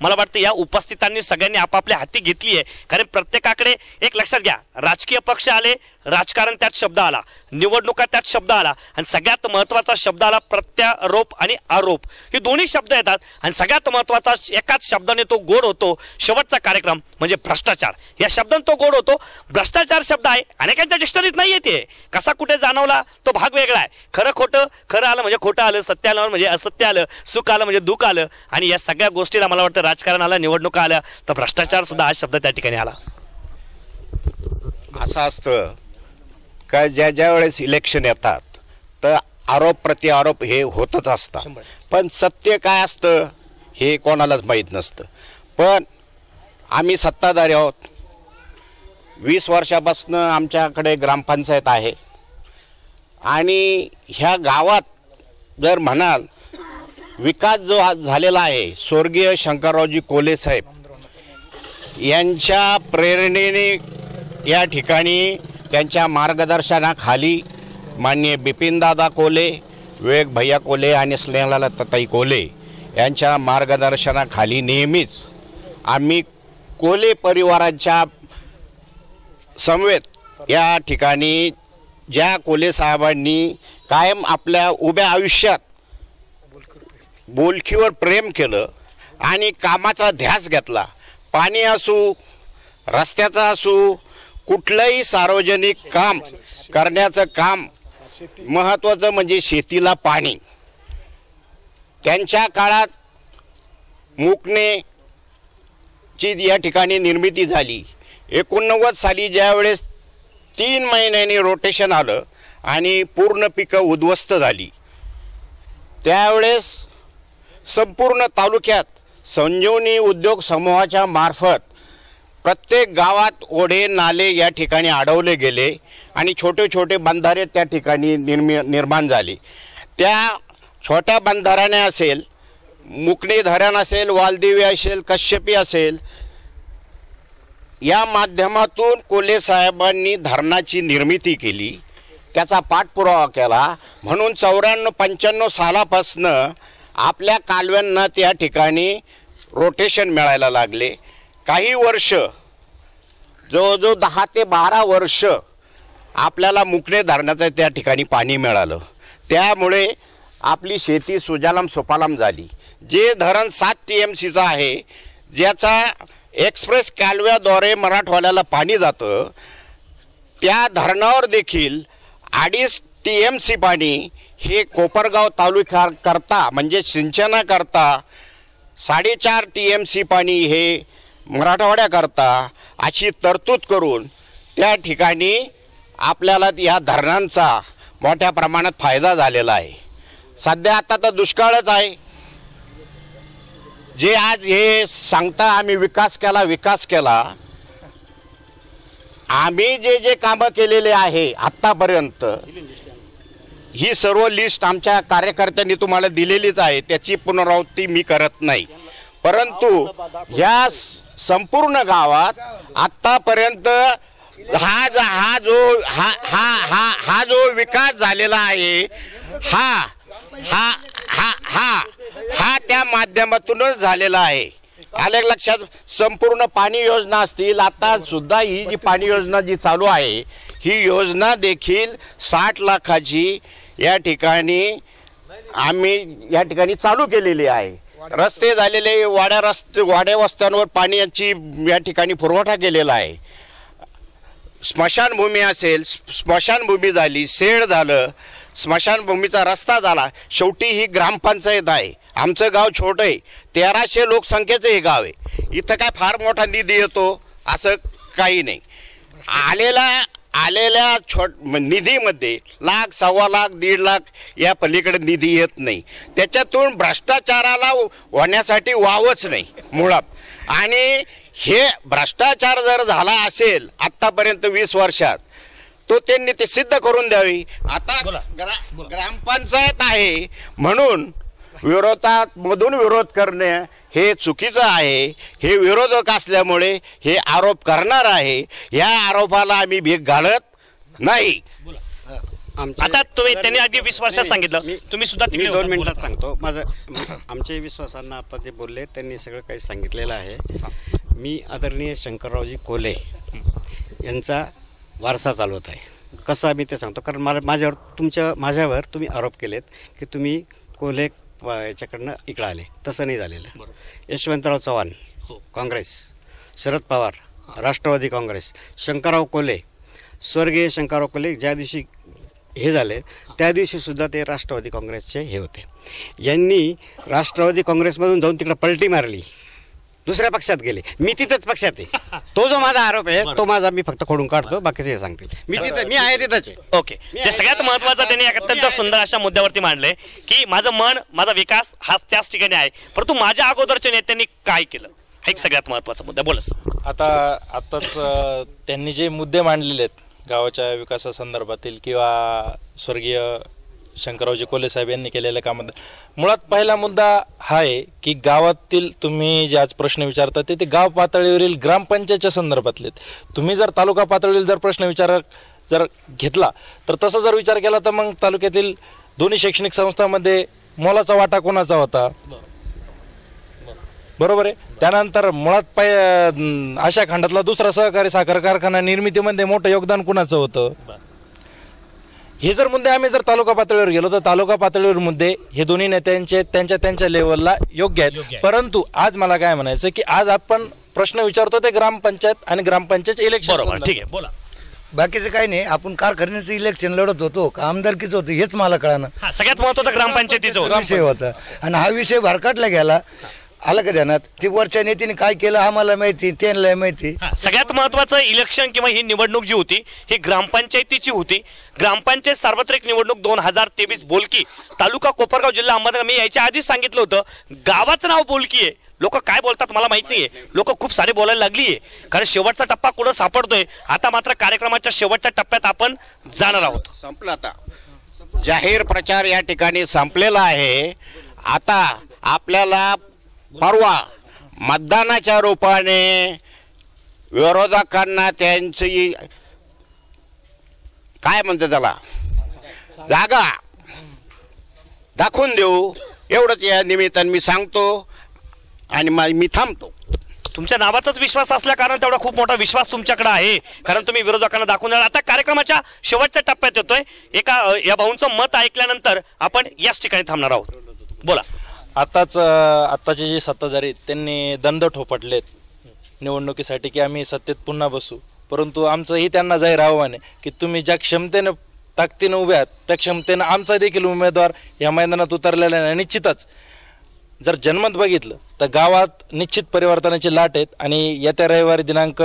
मला वाटतं या उपस्थितांनी सगळ्यांनी आपापल्या हाती घेतली आहे. कारण प्रत्येकाकडे एक लक्षात घ्या, राजकीय पक्ष आले, राजकारण त्यात शब्द आला, निवडणुका त्यात शब्द आला, आणि सगळ्यात महत्त्वाचा शब्द आला प्रत्यारोप आणि आरोप. हे दोन्ही शब्द येतात आणि सगळ्यात महत्त्वाचा एकाच शब्दाने तो गोड होतो. शेवटचा कार्यक्रम म्हणजे भ्रष्टाचार. या शब्दाने तो गोड होतो. भ्रष्टाचार शब्द आहे, अनेकांच्या डिक्शनरीत नाही येते. कसा कुठे जाणवला तो भाग वेगळा आहे. खरं खोटं, खरं आलं म्हणजे खोटं आलं, सत्य आलं म्हणजे असत्य आलं, सुख आलं म्हणजे दुःख आलं, आणि या सगळ्या गोष्टीला मला वाटतं राजकारण आलं, निवडणुका आल्या, तर भ्रष्टाचार सुद्धा हा शब्द त्या ठिकाणी आला. असं असतं का ज्या ज्या वेळेस इलेक्शन येतात तर आरोप प्रत्यारोप हे होतच असतात, पण सत्य काय असतं हे कोणालाच माहीत नसतं. पण आम्ही सत्ताधारी आहोत. वीस वर्षापासून आमच्याकडे ग्रामपंचायत आहे आणि ह्या गावात जर म्हणाल विकास जो आज झालेला आहे, स्वर्गीय शंकररावजी कोले साहेब यांच्या प्रेरणेने या ठिकाणी त्यांच्या मार्गदर्शनाखाली माननीय बिपिनदादा कोले, विवेक भैया कोले आणि स्नेहलताताई कोले यांच्या मार्गदर्शनाखाली नेहमीच आम्ही कोले परिवाराच्या समवेत या ठिकाणी ज्या कोले साहेबांनी कायम आपल्या उभ्या आयुष्यात बोलकीवर प्रेम केलं आणि कामाचा ध्यास घेतला, पाणी असू, रस्त्याचा असू, कुठलंही सार्वजनिक काम करण्याचं काम, महत्त्वाचं म्हणजे शेतीला पाणी. त्यांच्या काळात मुकणेची या ठिकाणी निर्मिती झाली. एकोणनव्वद साली ज्यावेळेस तीन महिन्यांनी रोटेशन आलं आणि पूर्ण पिकं उद्ध्वस्त झाली, त्यावेळेस संपूर्ण तालुक्यात संजीवनी उद्योग समूहाच्या मार्फत प्रत्येक गावात ओढे नाले या ठिकाणी अडवले गेले आणि छोटे छोटे बंधारे त्या ठिकाणी निर्मि निर्माण झाले. त्या छोट्या बंधाऱ्याने असेल, मुकणे धरण असेल, वालदेवी असेल, कश्यपी असेल, या माध्यमातून कोले साहेबांनी धरणाची निर्मिती केली, त्याचा पाठपुरावा केला. म्हणून चौऱ्याण्णव पंच्याण्णव सालापासनं आपल्या कालव्यांना त्या ठिकाणी रोटेशन मिळायला लागले. काही वर्ष जवळजवळ दहा ते बारा वर्ष आपल्याला मुकणे धरणाचं त्या ठिकाणी पाणी मिळालं. त्यामुळे आपली शेती सुजालाम सुफालाम झाली. जे धरण सात टी एम सीचं आहे, ज्याचा एक्सप्रेस कालव्याद्वारे मराठवाड्याला पाणी जातं, त्या धरणावर देखील अडीच टी एम सी पाणी हे कोपरगाव तालुक्या करता म्हणजे सिंचनाकरता, साडेचार टी एम सी पाणी हे मराठवाड्याकरता अशी तरतूद करून त्या ठिकाणी आपल्याला या धरणांचा मोठ्या प्रमाणात फायदा झालेला आहे. सध्या आता तर दुष्काळच आहे. जे आज हे सांगता आम्ही विकास केला विकास केला, आम्ही जे जे कामं केलेले आहे आत्तापर्यंत, ही सर्व लिस्ट आमच्या कार्यकर्त्यांनी तुम्हाला दिलेलीच आहे, त्याची पुनरावृत्ती मी करत नाही. परंतु या संपूर्ण गावात आत्तापर्यंत हा हा जो हा हा हा हा जो विकास झालेला आहे, हा हा हा हा हा त्या माध्यमातूनच झालेला आहे. आले लक्षात. संपूर्ण पाणी योजना असतील, आता सुद्धा ही जी पाणी योजना जी चालू आहे, ही योजना देखील साठ लाखाची या ठिकाणी आम्ही या ठिकाणी चालू केलेली आहे. रस्ते झालेले, वाड्या रस्ते वाड्या वस्त्यांवर पाण्याची या ठिकाणी पुरवठा केलेला आहे. स्मशानभूमी असेल, स्मशानभूमी झाली, शेड झालं, स्मशानभूमीचा रस्ता झाला. शेवटी ही ग्रामपंचायत आहे. आमचं गाव छोटं आहे, तेराशे लोकसंख्येचं हे गाव आहे. इथं काय फार मोठा निधी येतो असं काही नाही. आलेला आलेल्या छोट निधीमध्ये लाख सव्वा लाख दीड लाख या पलीकडे निधी येत नाही. त्याच्यातून भ्रष्टाचाराला होण्यासाठी वावच नाही मुळात. आणि हे भ्रष्टाचार जर झाला असेल आत्तापर्यंत वीस वर्षात, तो त्यांनी ते सिद्ध करून द्यावी. आता ग्रा ग्रामपंचायत आहे म्हणून विरोधात मधून विरोध करणे हे चुकीचं आहे. हे विरोधक असल्यामुळे हे आरोप करणार आहे. या आरोपाला आम्ही भीक घालत नाही. आमचे- आता तुम्ही त्यांनी अगदी विश्वासात नाही, सांगितलं मी- तुम्ही सुद्धा मी तिकडे दोन होतात, मिनिटात बोला. सांगतो माझं आमच्या विश्वासांना आता जे बोलले त्यांनी सगळं काही सांगितलेलं आहे. मी आदरणीय शंकररावजी कोले यांचा वारसा चालवत आहे. कसा मी ते सांगतो, कारण मला माझ्यावर तुमच्या माझ्यावर तुम्ही आरोप केलेत की तुम्ही कोले प- याच्याकडनं इकडं आले. तसं नाही झालेलं. यशवंतराव चव्हाण काँग्रेस, शरद पवार राष्ट्रवादी काँग्रेस, शंकरराव कोले स्वर्गीय शंकरराव कोले ज्या दिवशी हे झाले त्या दिवशीसुद्धा ते राष्ट्रवादी काँग्रेसचे हे होते. यांनी राष्ट्रवादी काँग्रेसमधून जाऊन तिकडं पलटी मारली, दुसऱ्या पक्षात गेले. मी तिथंच पक्षात आहे. तो जो माझा आरोप आहे तो माझा मी फक्त खोडून काढतो, बाकीचे हे सांगतील. मी तिथं मी आहे तिथंच आहे. ओके, ते सगळ्यात महत्वाचं त्यांनी एक अत्यंत सुंदर अशा मुद्द्यावरती मांडले की माझं मन माझा विकास हा त्याच ठिकाणी आहे, परंतु माझ्या अगोदरच्या नेत्यांनी काय केलं हा एक सगळ्यात महत्वाचा मुद्दा. बोलस आता आताच अ, त्यांनी जे मुद्दे मांडलेले आहेत गावाच्या विकासासंदर्भातील किंवा स्वर्गीय शंकररावजी कोले साहेब यांनी केलेल्या कामात, मुळात पहिला मुद्दा हा आहे की गावातील तुम्ही जे आज प्रश्न विचारता ते ते गाव पातळीवरील ग्रामपंचायतच्या संदर्भातले आहेत. तुम्ही जर तालुका पातळीवरील जर प्रश्न विचार जर घेतला तर तसा जर विचार केला तर मग तालुक्यातील दोन्ही शैक्षणिक संस्थांमध्ये मोलाचा वाटा कोणाचा होता, बरोबर आहे. त्यानंतर मुळात पाय अं, आशा खंडातला दुसरा सहकारी साखर कारखाना निर्मितीमध्ये मोठं योगदान कुणाचं होतं, हे जर मुद्दे आम्ही जर तालुका पातळीवर गेलो तर तालुका पातळीवर मुद्दे हे दोन्ही नेत्यांचे त्यांच्या त्यांच्या लेवलला योग्य आहेत. परंतु आज मला काय म्हणायचं की आज आपण प्रश्न विचारतो ते ग्रामपंचायत आणि ग्रामपंचायत इलेक्शन. बरोबर, ठीक आहे, बोला. बाकीचं काही नाही. आपण कारखान्याचं इलेक्शन लढत होतो का आमदारकीचं होतं हेच मला कळालं. हा, सगळ्यात महत्वाचं ग्रामपंचायतीचं होतं. विषय होता आणि हा विषय भरकटला गेला. आलं का ध्यानात ते वरच्या नेत्याने काय केलं आम्हाला माहिती, त्यांना माहिती. हा, सगळ्यात महत्वाचं इलेक्शन किंवा ही निवडणूक जी होती ही ग्रामपंचायतीची होती. ग्रामपंचायत सार्वत्रिक निवडणूक दोन हजार तेवीस बोलकी, तालुका कोपरगाव, जिल्हा अहमदनगर. मी याच्या आधीच सांगितलं होतं गावाचं नाव बोलकी आहे. लोक काय बोलतात मला माहित नाहीये, लोक खूप सारे बोलायला लागली आहे, कारण शेवटचा टप्पा कुठं सापडतोय. आता मात्र कार्यक्रमाच्या शेवटच्या टप्प्यात आपण जाणार आहोत. संपलं आता. जाहीर प्रचार या ठिकाणी संपलेला आहे. आता आपल्याला परवा मतदानाच्या रूपाने विरोधकांना त्यांची काय म्हणते त्याला जागा दाखवून देऊ, एवढंच या निमित्ताने मी सांगतो आणि मी थांबतो. तुमच्या नावातच विश्वास असल्या कारण तेवढा खूप मोठा विश्वास तुमच्याकडे आहे, कारण तुम्ही विरोधकांना दाखवून द्या. आता कार्यक्रमाच्या शेवटच्या टप्प्यात येतोय. एका अ, या भाऊंचं मत ऐकल्यानंतर आपण याच ठिकाणी थांबणार आहोत. बोला. आताच आत्ताचे जे सत्ताधारी आहेत, त्यांनी दंड ठोपटलेत निवडणुकीसाठी की आम्ही सत्तेत पुन्हा बसू. परंतु आमचंही त्यांना जाहीर आव्हान आहे की तुम्ही ज्या क्षमतेनं ताकदीनं उभे आहात त्या क्षमतेनं आमचा देखील उमेदवार या मैदानात उतरलेला नाही. निश्चितच जर जनमत बघितलं तर गावात निश्चित परिवर्तनाची लाट आहेत आणि येत्या रविवारी दिनांक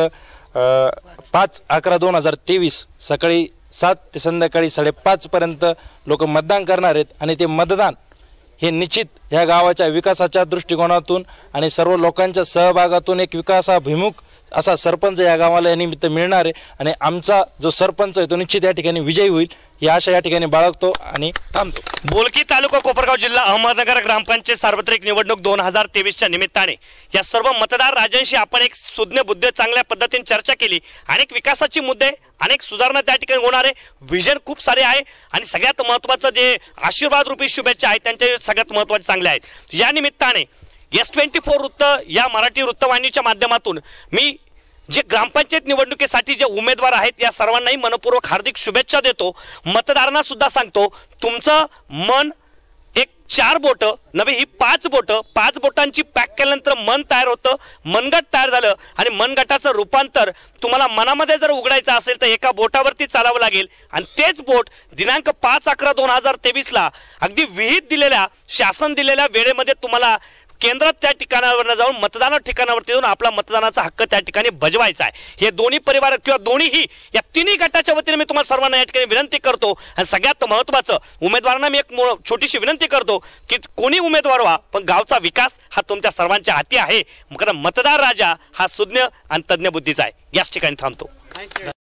पाच अकरा दोन हजार तेवीस सकाळी सात ते संध्याकाळी साडेपाचपर्यंत लोक मतदान करणार आहेत. आणि ते मतदान हे निश्चित ह्या गावाच्या विकासाच्या दृष्टिकोनातून आणि सर्व लोकांच्या सहभागातून एक विकासाभिमुख असा सरपंच या गावाला या निमित्त मिळणार आहे. आणि आमचा जो सरपंच आहे तो निश्चित या ठिकाणी विजयी होईल ही आशा या ठिकाणी बाळगतो आणि थांबतो. बोलकी, तालुका कोपरगाव, जिल्हा अहमदनगर ग्रामपंचायत सार्वत्रिक निवडणूक दोन हजार तेवीसच्या निमित्ताने या सर्व मतदार राजांशी आपण एक सुज्ञ बुद्ध चांगल्या पद्धतीने चर्चा केली. अनेक विकासाची मुद्दे, अनेक सुधारणा त्या ठिकाणी होणार आहे. विजन खूप सारे आहे आणि सगळ्यात महत्त्वाचं जे आशीर्वाद रूपी शुभेच्छा आहेत त्यांचे सगळ्यात महत्त्वाचे चांगले आहेत. या निमित्ताने एस ट्वेंटी फोर वृत्त या मराठी वृत्तवाहिनीच्या माध्यमातून मी जे ग्रामपंचायत निवडणुकीसाठी जे उमेदवार आहेत या सर्वांनाही मनपूर्वक हार्दिक शुभेच्छा देतो. मतदारांना सुद्धा सांगतो तुमचं मन एक चार बोटं नव्हे ही पाच बोटं, पाच बोटांची पॅक केल्यानंतर मन तयार होतं, मनगट तयार झालं आणि मनगटाचं रूपांतर तुम्हाला मनामध्ये जर उघडायचं असेल तर एका बोटावरती चालावं लागेल. आणि तेच बोट दिनांक पाच अकरा दोन हजार तेवीसला अगदी विहित दिलेल्या शासन दिलेल्या वेळेमध्ये तुम्हाला केंद्रात त्या ठिकाणावर जाऊन मतदान ठिकाणावरती जाऊन आपला मतदानाचा हक्क त्या ठिकाणी बजवायचा आहे. हे दोन्ही परिवार किंवा दोन्हीही या तिन्ही गटाच्या वतीने मी तुम्हाला सर्वांना या ठिकाणी विनंती करतो. आणि सगळ्यात महत्त्वाचं उमेदवारांना मी एक छोटीशी विनंती करतो की कोणी उमेदवार व्हा पण गावचा विकास हा तुमच्या सर्वांच्या हाती आहे. कारण मतदार राजा हा सुज्ञ आणि तज्ज्ञ बुद्धीचा आहे. याच ठिकाणी थांबतो.